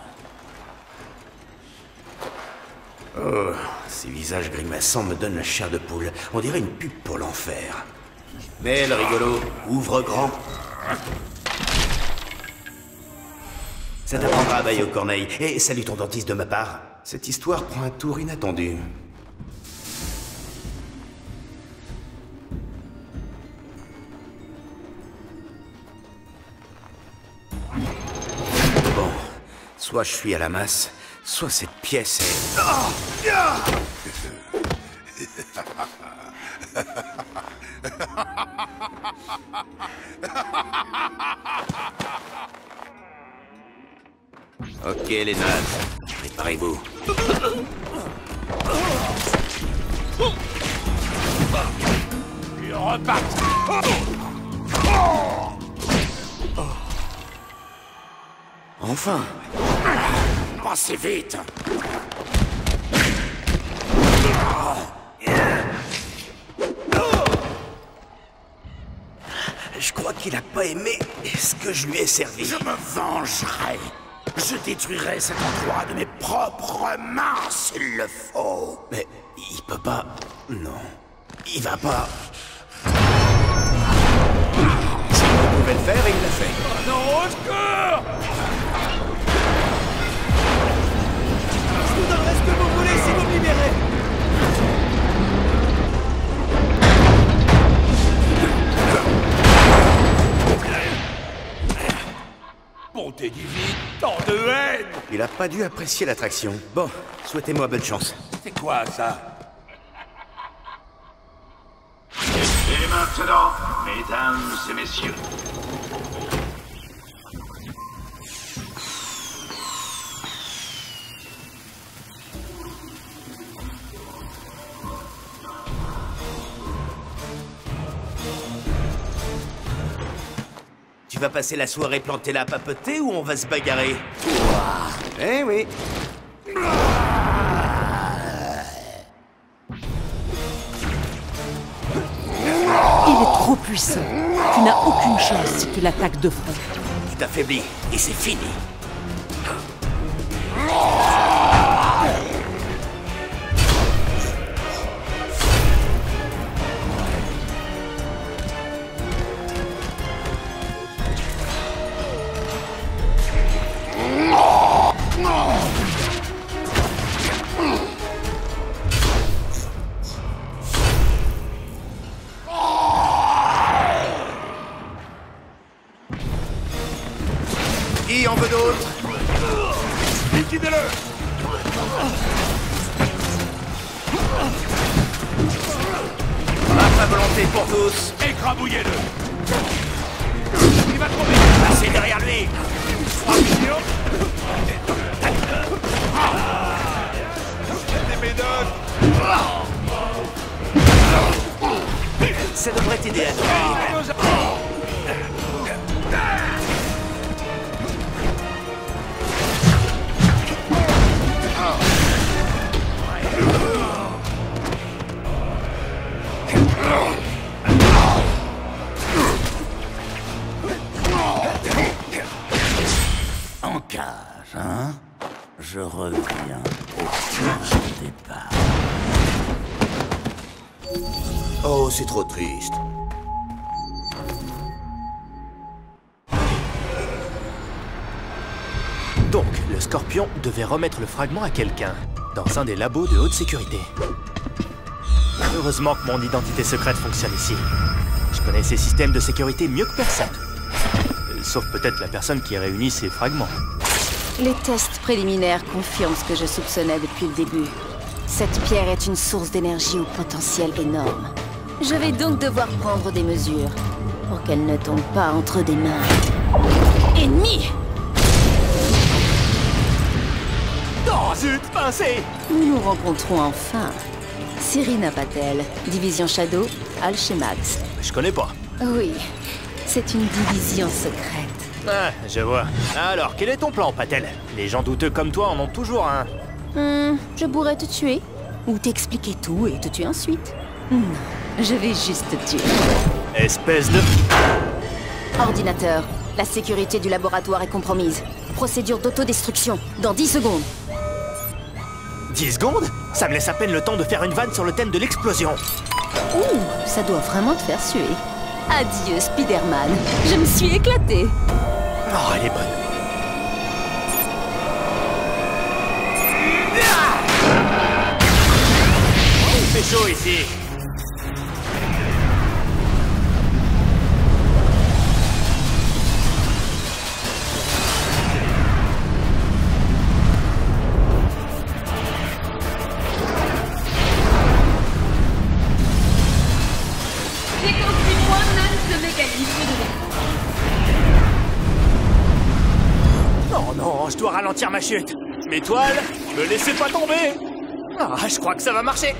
Oh, ces visages grimaçants me donnent la chair de poule. On dirait une pub pour l'enfer. Mais le rigolo, ouvre grand. Ça t'apprendra à bailler aux corneilles. Et salut ton dentiste de ma part. Cette histoire prend un tour inattendu. Bon, soit je suis à la masse, soit cette pièce est... Oh ok les nazes, préparez-vous. Ils repartent. Enfin. Passez vite. Je crois qu'il a pas aimé ce que je lui ai servi. Je me vengerai. Je détruirai cet endroit de mes propres mains s'il le faut. Mais il peut pas... Non. Il va pas... Il pouvait le faire et il l'a fait. Oh non, au secours! Je vous donnerai ce que vous voulez si vous me libérez. Bonté divine, tant de haine! Il a pas dû apprécier l'attraction. Bon, souhaitez-moi bonne chance. C'est quoi ça? Et maintenant, mesdames et messieurs, Tu vas passer la soirée plantée là à papoter ou on va se bagarrer? Eh oui. Il est trop puissant. Tu n'as aucune chance si tu l'attaques de front. Tu t'affaiblis et c'est fini. Qui en veut d'autres? Liquidez-le! Ma volonté pour tous. Écrabouillez-le! Il va tomber! Passez derrière lui! Des médocs! Ça devrait t'aider à trouver. En cage, hein? Je reviens au point de départ. Oh, c'est trop triste. Donc, le Scorpion devait remettre le fragment à quelqu'un, dans un des labos de haute sécurité. Heureusement que mon identité secrète fonctionne ici. Je connais ces systèmes de sécurité mieux que personne. Sauf peut-être la personne qui réunit ces fragments. Les tests préliminaires confirment ce que je soupçonnais depuis le début. Cette pierre est une source d'énergie au potentiel énorme. Je vais donc devoir prendre des mesures pour qu'elle ne tombe pas entre des mains ennemies. Oh zut, pincé! Nous nous rencontrons enfin. Cyrina Patel, division Shadow, Alchemax. Je connais pas. Oui, c'est une division secrète. Ah, je vois. Alors, quel est ton plan, Patel? Les gens douteux comme toi en ont toujours un. Hmm, je pourrais te tuer. Ou t'expliquer tout et te tuer ensuite. Non, je vais juste te tuer. Espèce de... Ordinateur, La sécurité du laboratoire est compromise. Procédure d'autodestruction, dans dix secondes. dix secondes? Ça me laisse à peine le temps de faire une vanne sur le thème de l'explosion. Ouh, ça doit vraiment te faire suer. Adieu, Spider-Man. Je me suis éclatée. Oh, elle est bonne. Il fait chaud ici. J'ai construit moi-même ce mécanisme de Non, non, je dois ralentir ma chute. Mes toiles, me laissez pas tomber. Ah, je crois que ça va marcher.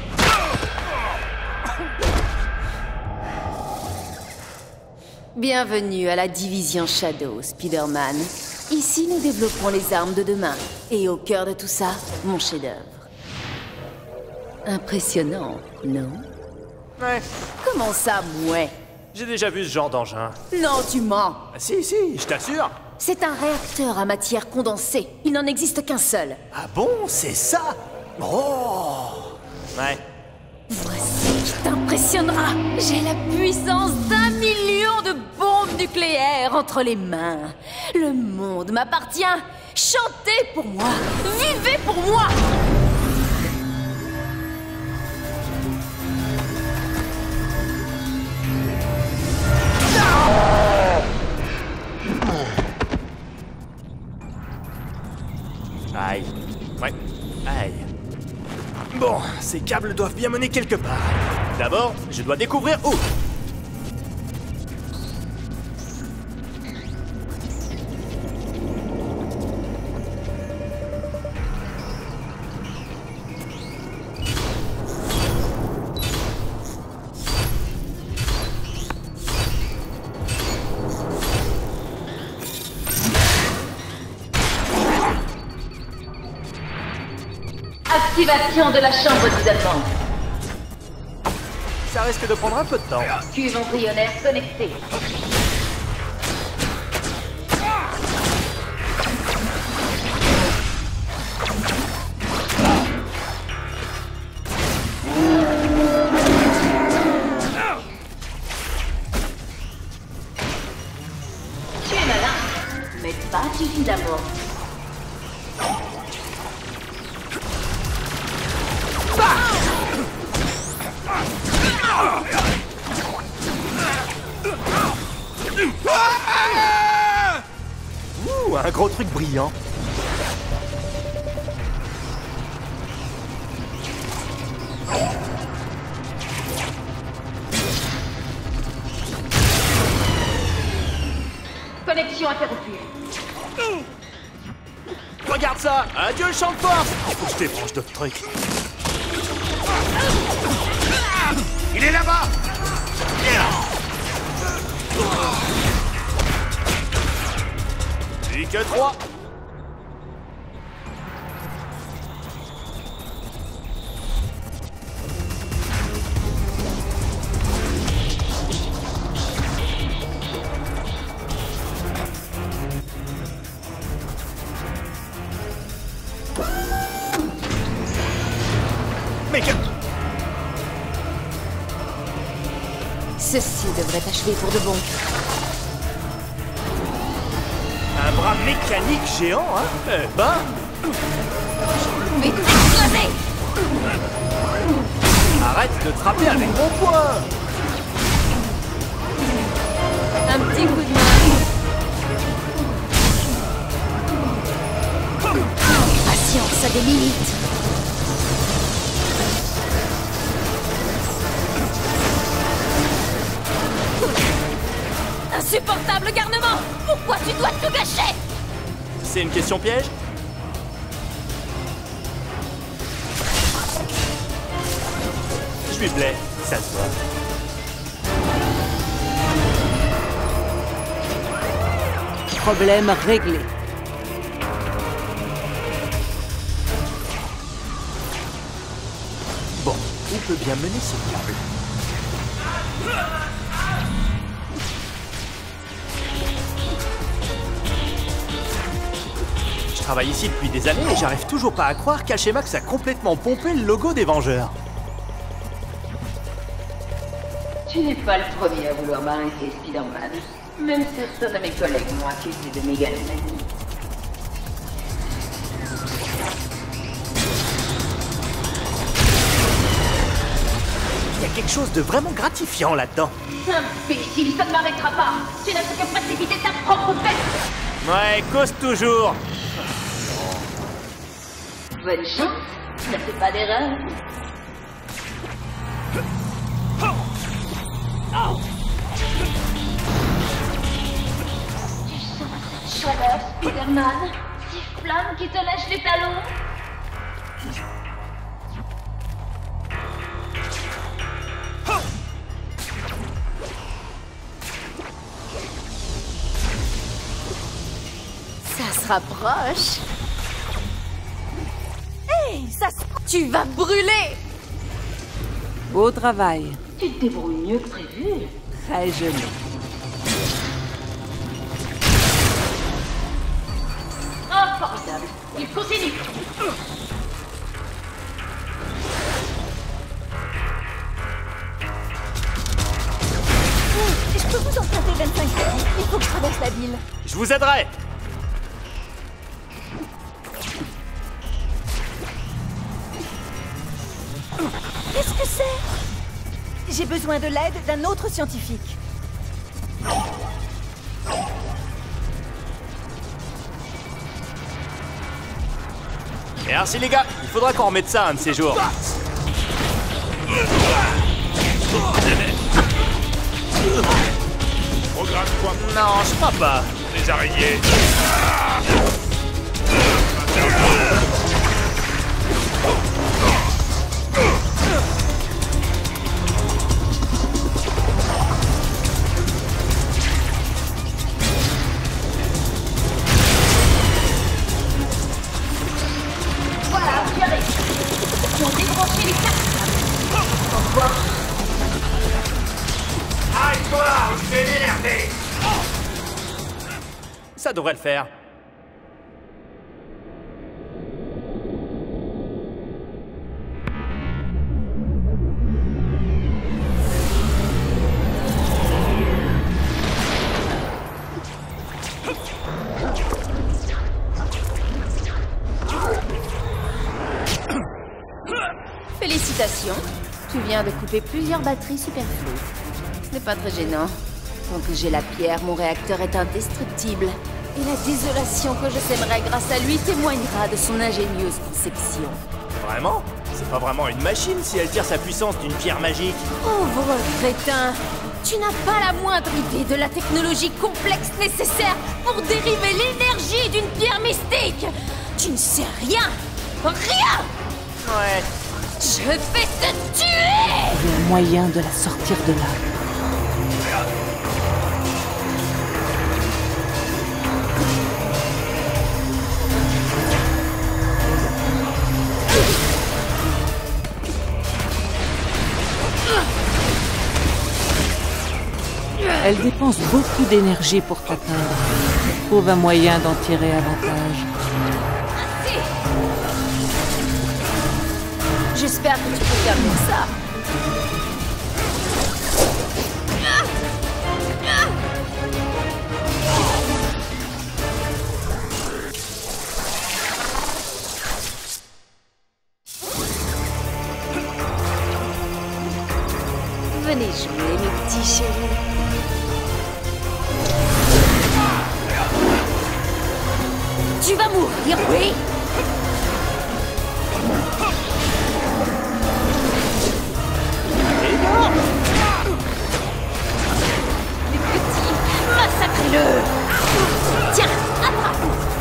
Bienvenue à la division Shadow, Spider-Man. Ici, nous développons les armes de demain. Et au cœur de tout ça, mon chef-d'œuvre. Impressionnant, non? Ouais. Comment ça, mouais? J'ai déjà vu ce genre d'engin. Non, tu mens. Ah, si, si, je t'assure. C'est un réacteur à matière condensée. Il n'en existe qu'un seul. Ah bon, c'est ça? Oh. Ouais. Voici qui t'impressionnera. J'ai la puissance d'un million de bombes nucléaires entre les mains. Le monde m'appartient. Chantez pour moi. Vivez pour moi. Aïe. Ouais. Aïe. Bon, ces câbles doivent bien mener quelque part. D'abord, je dois découvrir où. Activation de la chambre d'isolement. Ça risque de prendre un peu de temps. Cuve embryonnaire connectée. Tu es malin, mais pas suffisamment. Ouh, un gros truc brillant. Connexion interrompue. Regarde ça. Adieu le champ de force. Faut que je débranche d'autres trucs. Il est là-bas. Plus que trois. Mais que... Ceci devrait t'achever pour de bon. Un bras mécanique géant, hein? Eh ben... Mais t'exploser! Arrête de frapper avec mon poing! Un petit coup de main. Patience a des limites. Insupportable garnement! Pourquoi tu dois tout gâcher? C'est une question piège? Je suis blé, ça se voit. Problème réglé. Bon, où peut bien mener ce câble? travaille ici depuis des années et j'arrive toujours pas à croire qu'Alchemax a complètement pompé le logo des Vengeurs. Tu n'es pas le premier à vouloir m'arrêter, Spider-Man. Même certains de mes collègues m'ont accusé de mégalomanie. Il y a quelque chose de vraiment gratifiant là-dedans. Imbécile, ça ne m'arrêtera pas. Tu n'as fait que précipiter ta propre bête. Ouais, cause toujours. Bonne chance, ne fais pas d'erreur. Tu sens cette chaleur, Spider-Man? Ces flammes qui te lâchent les talons? Ça se rapproche. Hey, ça se... Tu vas brûler! Beau travail. Tu te débrouilles mieux que prévu. Très joli. Oh, formidable. Il continue. Je peux vous emprunter vingt-cinq euros. Il faut que je traverse la ville. Je vous aiderai. Qu'est-ce que c'est? J'ai besoin de l'aide d'un autre scientifique. Merci les gars, il faudra qu'on remette ça un de ces jours. Regarde quoi? Non, je crois pas. Les araignées. Voilà, j'y arrive. Ils ont débranché les cartes. Au revoir. Arrête-toi, je vais m'énerver. Ça devrait le faire. Félicitations. Tu viens de couper plusieurs batteries superflues. Ce n'est pas très gênant. Tant que j'ai la pierre, mon réacteur est indestructible. Et la désolation que je sèmerai grâce à lui témoignera de son ingénieuse conception. Vraiment? C'est pas vraiment une machine si elle tire sa puissance d'une pierre magique. Pauvre crétin! Tu n'as pas la moindre idée de la technologie complexe nécessaire pour dériver l'énergie d'une pierre mystique! Tu ne sais rien! Rien! Ouais. Je vais te tuer! Il y a un moyen de la sortir de là. Elle dépense beaucoup d'énergie pour t'atteindre. Trouve un moyen d'en tirer avantage. J'espère que tu peux faire mieux ça. Venez jouer, mes petits chéris. Tu vas mourir, oui? Les petits, massacrez-le! Tiens, attrape!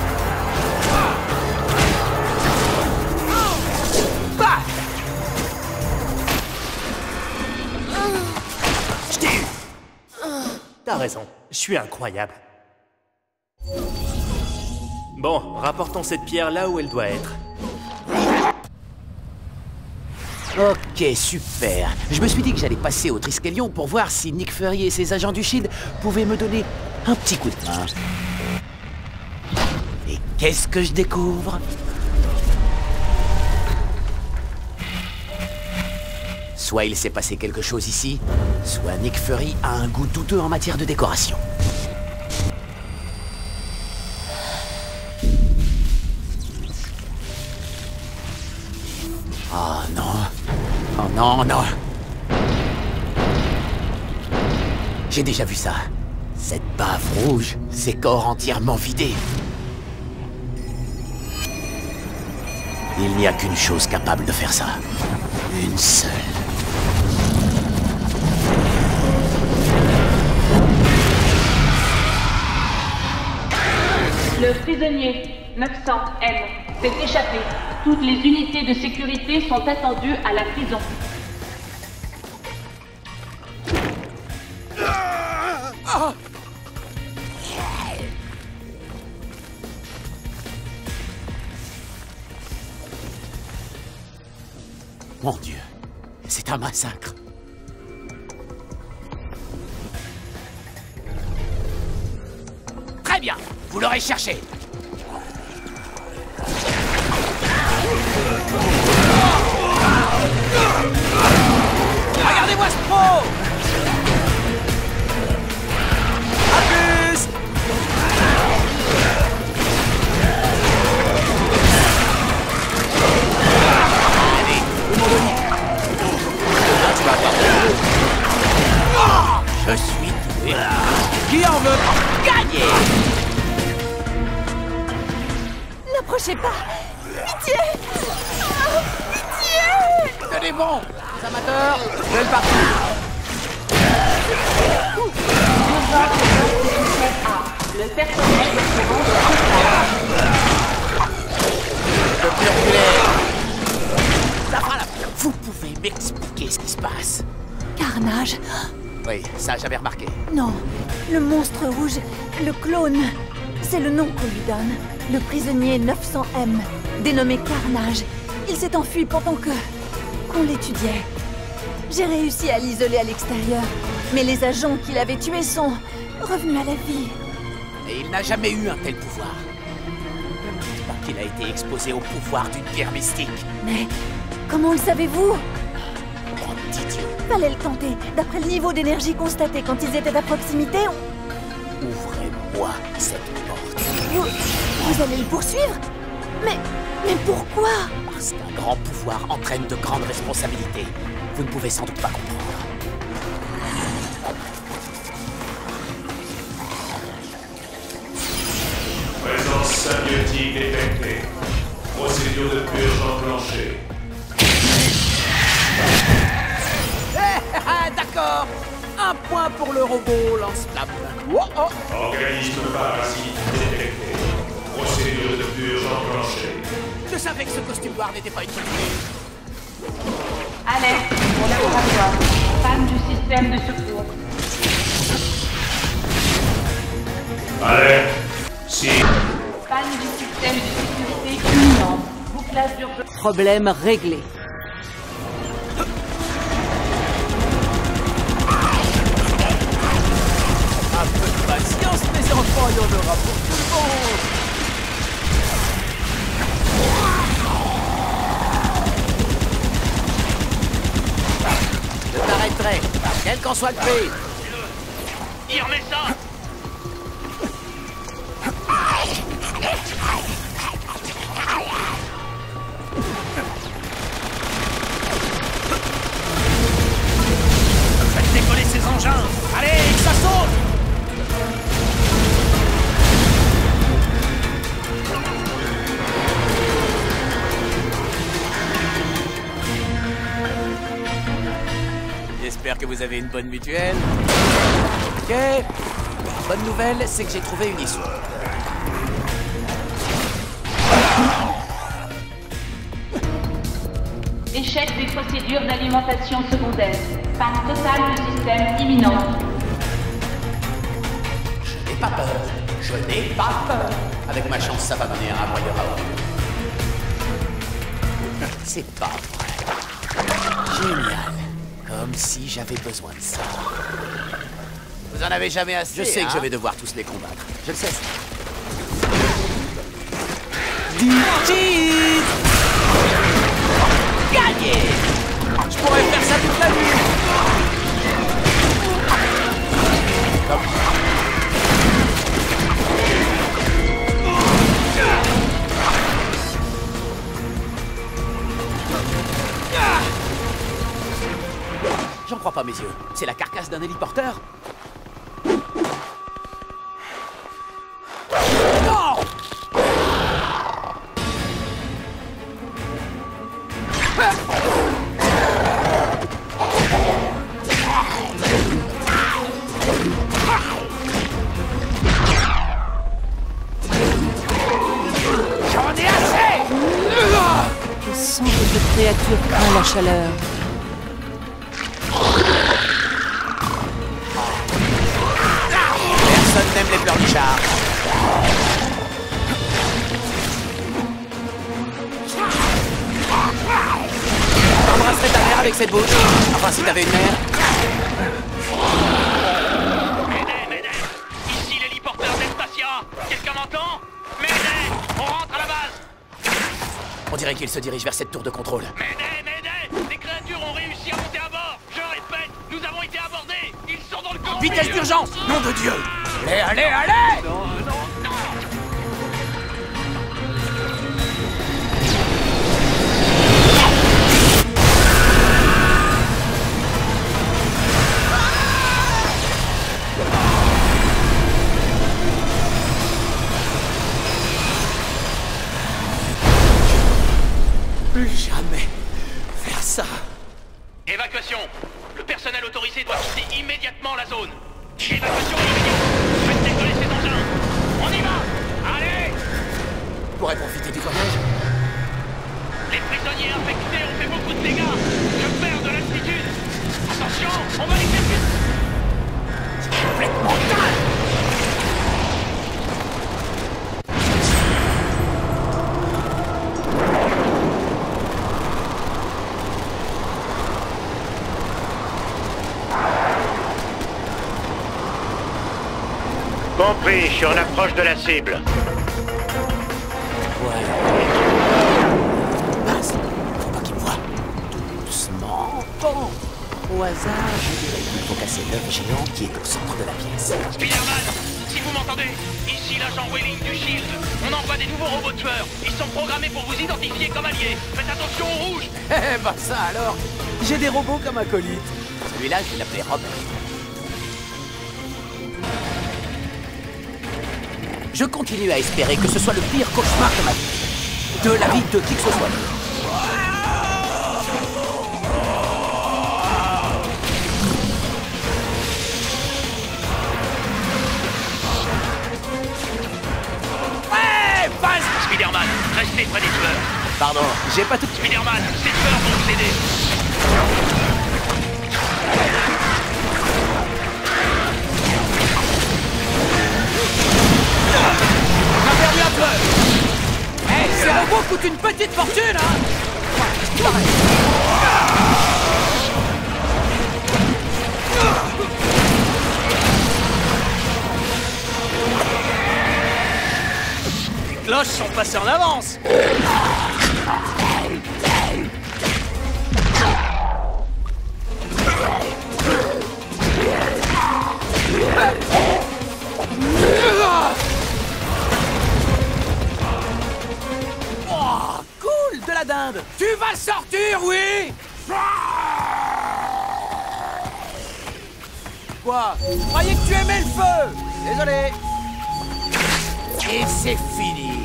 Bah! Je t'ai eu! T'as raison, je suis incroyable. Bon, rapportons cette pierre là où elle doit être. Ok, super. Je me suis dit que j'allais passer au Triskelion pour voir si Nick Fury et ses agents du Shield pouvaient me donner un petit coup de main. Et Qu'est-ce que je découvre? Soit il s'est passé quelque chose ici, soit Nick Fury a un goût douteux en matière de décoration. Oh non. Oh non, non. J'ai déjà vu ça. Cette bave rouge, ces corps entièrement vidés. Il n'y a qu'une chose capable de faire ça. Une seule. Le prisonnier neuf cents M s'est échappé. Toutes les unités de sécurité sont attendues à la prison. Ah! Mon Dieu, c'est un massacre. Très bien, vous l'aurez cherché. Regardez-moi ce pro! Abuse! Allez, tout le monde au Là, tu vas pas. Je suis tué. Qui en veut gagner? N'approchez pas! Pitié! Oh, pitié! Tenez bon, les amateurs, belle partie. Le personnel doit se rendre en Je peux plus reculer. Ça fera la... Vous pouvez m'expliquer ce qui se passe? Carnage? Oui, ça j'avais remarqué. Non, le monstre rouge, le clone, c'est le nom qu'on lui donne. Le prisonnier neuf cents M, dénommé Carnage. Il s'est enfui pendant que... qu'on l'étudiait. J'ai réussi à l'isoler à l'extérieur, mais les agents qui l'avaient tué sont revenus à la vie. Et il n'a jamais eu un tel pouvoir. Ne dites pas qu'il a été exposé au pouvoir d'une pierre mystique. Mais comment le savez-vous? Bande d'idiots. Fallait le tenter. D'après le niveau d'énergie constaté quand ils étaient à proximité, on... Ouvrez-moi cette porte. Vous... vous allez le poursuivre? Mais... mais pourquoi? Parce qu'un grand pouvoir entraîne de grandes responsabilités. Vous ne pouvez sans doute pas comprendre. Présence symbiotique détectée. Procédure de purge enclenchée. Eh, d'accord. Un point pour le robot lance-flamme. Oh, oh. Organisme parasite détecté. Procédure de purge enclenchée. Je savais que ce costume noir n'était pas une bonne idée. Alerte au laboratoire. Panne du système de secours. Alerte. Si. Panne du système de sécurité imminente. Bouclage d'urgence. Problème réglé. Un peu de patience, mes enfants, il y en aura pour tout le monde. Je t'arrêterai, quel qu'en soit le prix. Il remet ça. Faites décoller ces engins. Allez, que ça saute. J'espère que vous avez une bonne mutuelle. Ok. Bonne nouvelle, c'est que j'ai trouvé une issue. Échec des procédures d'alimentation secondaire. Panne totale du système imminente. Je n'ai pas peur. Je n'ai pas peur. Avec ma chance, ça va mener à un royaume. C'est pas vrai. Génial. Comme si j'avais besoin de ça. Vous en avez jamais assez, Je sais hein? que je vais devoir tous les combattre. Je le sais. dis cheese. Gagné. Je pourrais faire ça toute la nuit. J'en crois pas mes yeux. C'est la carcasse d'un héliporteur. Non! J'en ai assez! Je sens que cette créature craint la chaleur. Personne n'aime les pleurnichards. T'embrasserais ta mère avec cette bouche. Enfin, si t'avais une mère. Mayday, Mayday! Ici l'héliporteur d'Espacia! Quelqu'un m'entend? Mayday! On rentre à la base! On dirait qu'il se dirige vers cette tour de contrôle. Mayday, Mayday! Les créatures ont réussi à monter à bord! Je répète, nous avons été abordés! Ils sont dans le camp! Vitesse d'urgence! Nom de Dieu! Allez, allez, allez! Non, non, non! Plus jamais faire ça. Évacuation! Le personnel autorisé doit quitter immédiatement la zone! Évacuation immédiate! Faites décoller ces engins! On y va! Allez! On pourrait profiter du voyage. Les prisonniers infectés ont fait beaucoup de dégâts! Je perds de l'altitude! Attention! On va les percuter! C'est complètement dingue! Compris, je suis en approche de la cible. Voilà. Mince, faut pas qu'il me voie. Doucement. Bon. Au hasard, je dirais qu'il faut casser l'œuf géant qui est au centre de la pièce. Spider-Man, si vous m'entendez, ici l'agent Welling du Shield. On envoie des nouveaux robots tueurs. Ils sont programmés pour vous identifier comme alliés. Faites attention aux rouges. Eh ben ça alors. J'ai des robots comme acolytes. Celui-là, je vais l'appeler Robert. Je continue à espérer que ce soit le pire cauchemar de ma vie. De la vie de qui que ce soit. Ouais, passe Spider-Man, restez près des tueurs. Pardon, j'ai pas tout... Spider-Man, ces tueurs vont vous aider. On a perdu un peu! Hé, ces robots coûtent une petite fortune, hein! Les cloches sont passées en avance! Oh, cool, de la dinde. Tu vas sortir, oui! Quoi? Je croyais que tu aimais le feu. Désolé. Et c'est fini.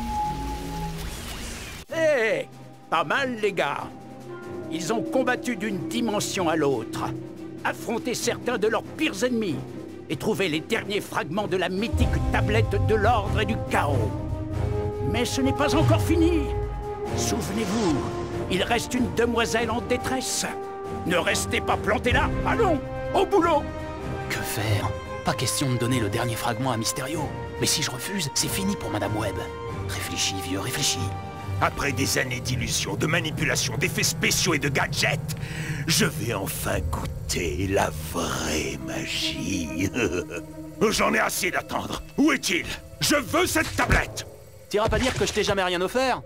Hé, pas mal les gars. Ils ont combattu d'une dimension à l'autre, affronté certains de leurs pires ennemis et trouvé les derniers fragments de la mythique tablette de l'ordre et du chaos. Mais ce n'est pas encore fini. Souvenez-vous, il reste une demoiselle en détresse. Ne restez pas plantés là. Allons, au boulot. Que faire? Pas question de donner le dernier fragment à Mysterio. Mais si je refuse, c'est fini pour Madame Webb. Réfléchis, vieux, réfléchis. Après des années d'illusions, de manipulations, d'effets spéciaux et de gadgets, je vais enfin goûter la vraie magie. J'en ai assez d'attendre. Où est-il? Je veux cette tablette! T'iras pas dire que je t'ai jamais rien offert?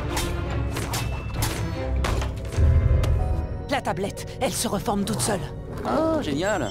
La tablette, elle se reforme toute seule. Oh, génial.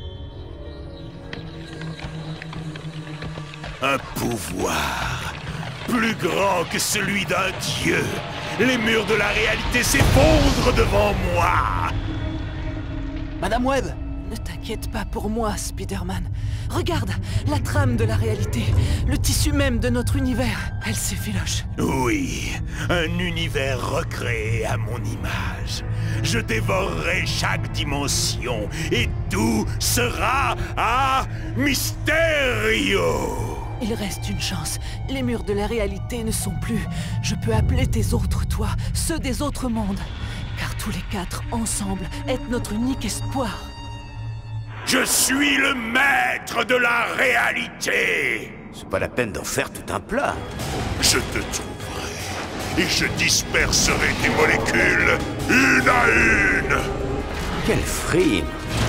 Un pouvoir plus grand que celui d'un dieu. Les murs de la réalité s'effondrent devant moi. Madame Webb! Ne t'inquiète pas pour moi, Spider-Man. Regarde, la trame de la réalité, le tissu même de notre univers, elle s'effiloche. Oui, un univers recréé à mon image. Je dévorerai chaque dimension et tout sera à Mysterio. Il reste une chance. Les murs de la réalité ne sont plus. Je peux appeler tes autres toi, ceux des autres mondes. Car tous les quatre, ensemble, est notre unique espoir. Je suis le maître de la réalité. C'est pas la peine d'en faire tout un plat. Je te trouverai et je disperserai tes molécules une à une. Quelle frime!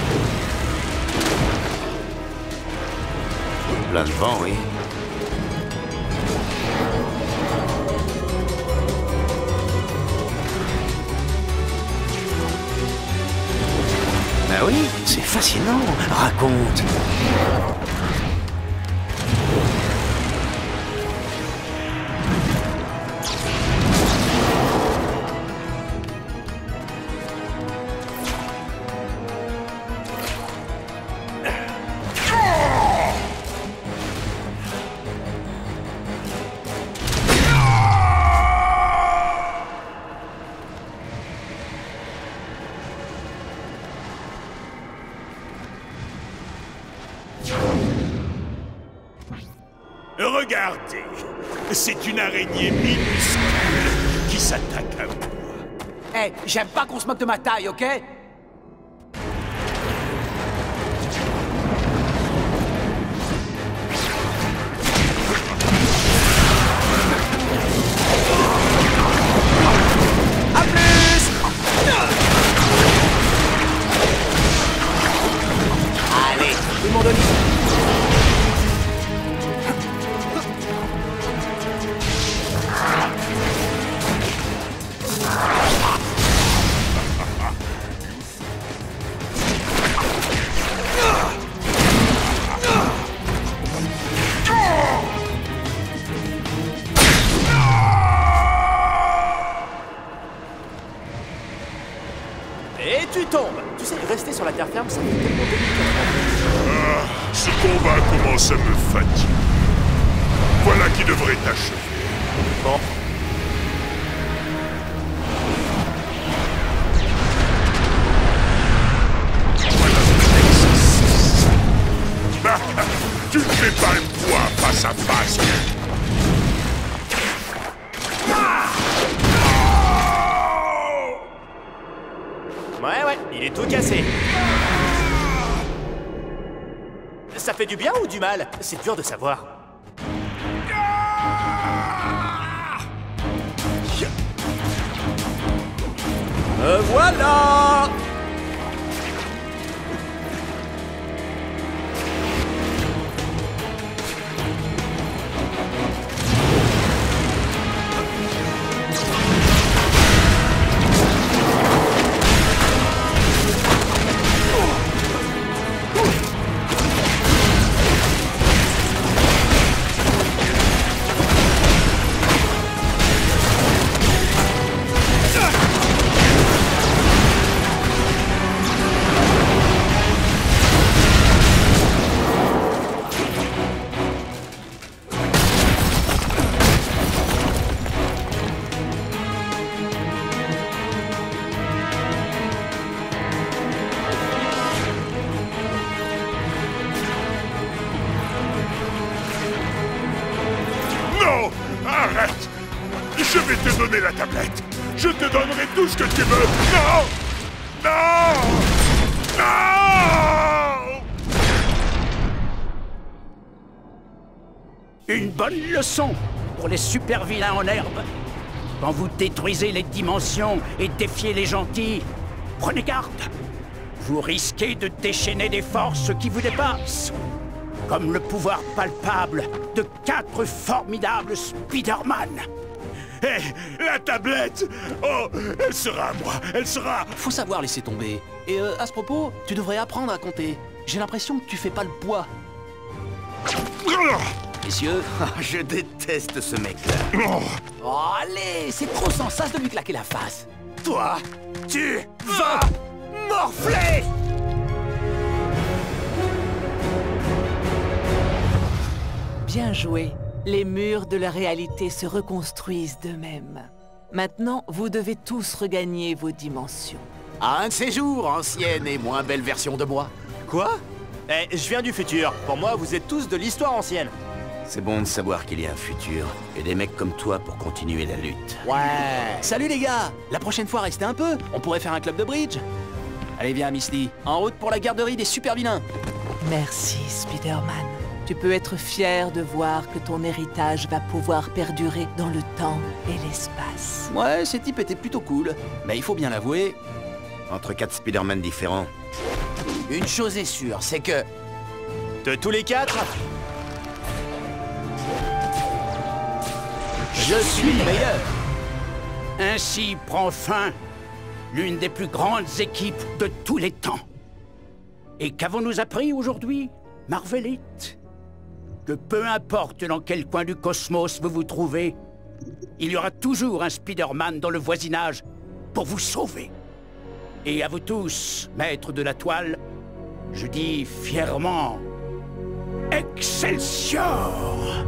Plein de vent, oui. Ben oui, c'est fascinant. Raconte. Regardez, c'est une araignée minuscule qui s'attaque à moi. Eh, hey, j'aime pas qu'on se moque de ma taille, ok? À plus! Allez, tout le monde au lit. Et tu tombes. Tu sais, rester sur la terre ferme, ça fait tellement délicat. Ah, ce combat commence à me fatiguer. Voilà qui devrait t'achever. Bon. Tu ne fais pas le poids face à face. Ouais, ouais, il est tout cassé. Ça fait du bien ou du mal? C'est dur de savoir. Me voilà! Arrête! Je vais te donner la tablette! Je te donnerai tout ce que tu veux! Non! Non! Non! Une bonne leçon pour les super vilains en herbe. Quand vous détruisez les dimensions et défiez les gentils, prenez garde. Vous risquez de déchaîner des forces qui vous dépassent. comme le pouvoir palpable de quatre formidables Spider-Man. Hé, hey, la tablette! Oh, elle sera à moi, elle sera... Faut savoir laisser tomber. Et euh, à ce propos, tu devrais apprendre à compter. J'ai l'impression que tu fais pas le poids. Messieurs... Je déteste ce mec-là. Oh, allez, c'est trop sans sas de lui claquer la face. Toi, tu vas morfler! Bien joué. Les murs de la réalité se reconstruisent d'eux-mêmes. Maintenant, vous devez tous regagner vos dimensions. À un de ces jours, ancienne et moins belle version de moi. Quoi? Eh, je viens du futur. Pour moi, vous êtes tous de l'histoire ancienne. C'est bon de savoir qu'il y a un futur, et des mecs comme toi pour continuer la lutte. Ouais. Salut les gars. La prochaine fois, restez un peu. On pourrait faire un club de bridge. Allez, viens, Misty. En route pour la garderie des super vilains. Merci, Spider-Man. Tu peux être fier de voir que ton héritage va pouvoir perdurer dans le temps et l'espace. Ouais, ces types étaient plutôt cool. Mais il faut bien l'avouer... Entre quatre Spider-Man différents... Une chose est sûre, c'est que... De tous les quatre... Je suis le meilleur. Ainsi prend fin l'une des plus grandes équipes de tous les temps. Et qu'avons-nous appris aujourd'hui, Marvelite? Que peu importe dans quel coin du cosmos vous vous trouvez, il y aura toujours un Spider-Man dans le voisinage pour vous sauver. Et à vous tous, maîtres de la toile, je dis fièrement... Excelsior!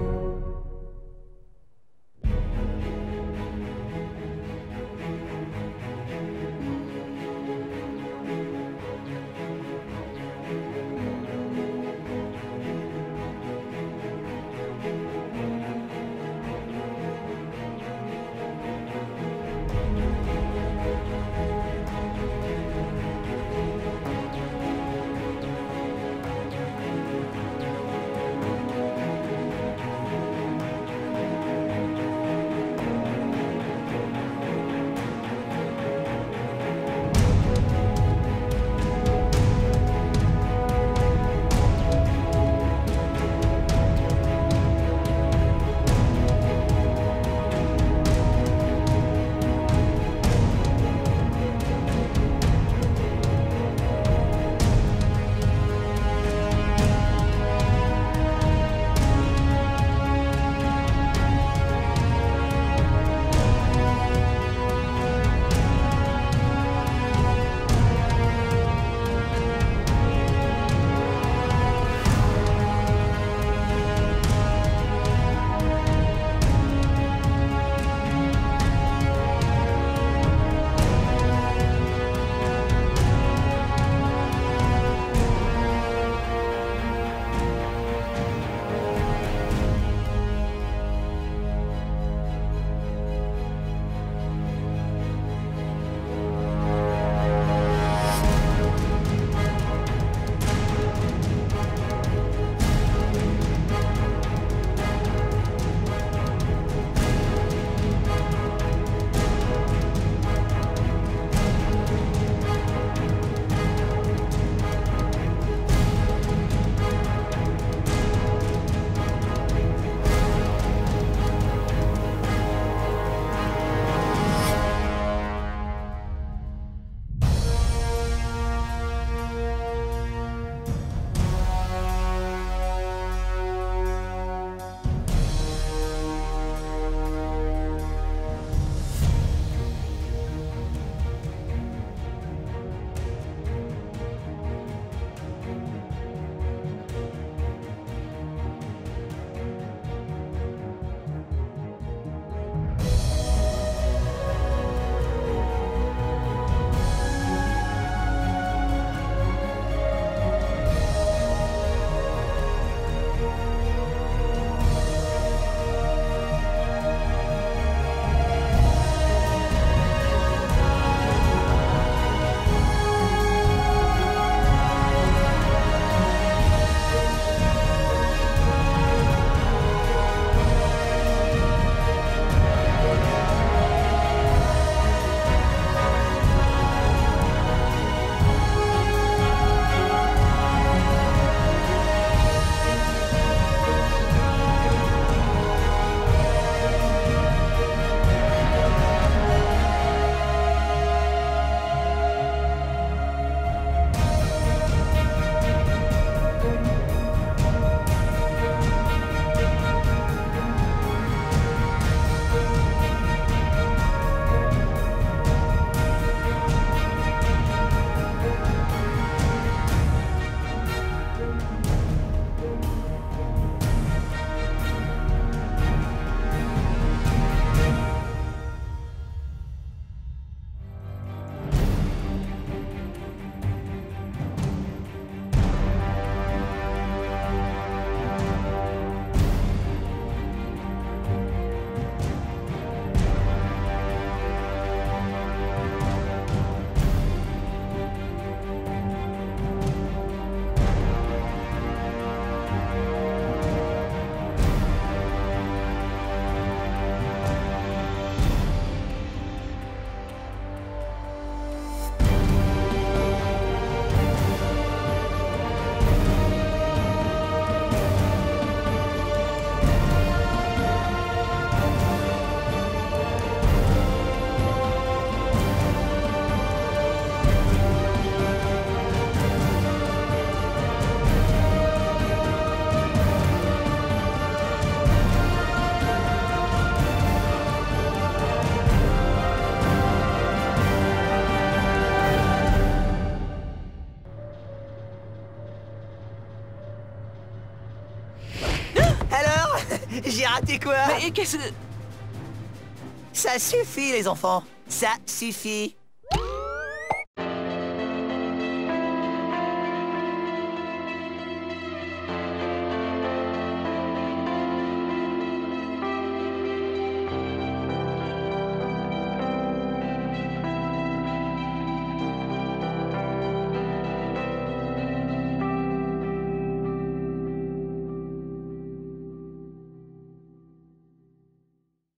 raté quoi? Mais qu'est-ce que... Ça suffit, les enfants. Ça suffit.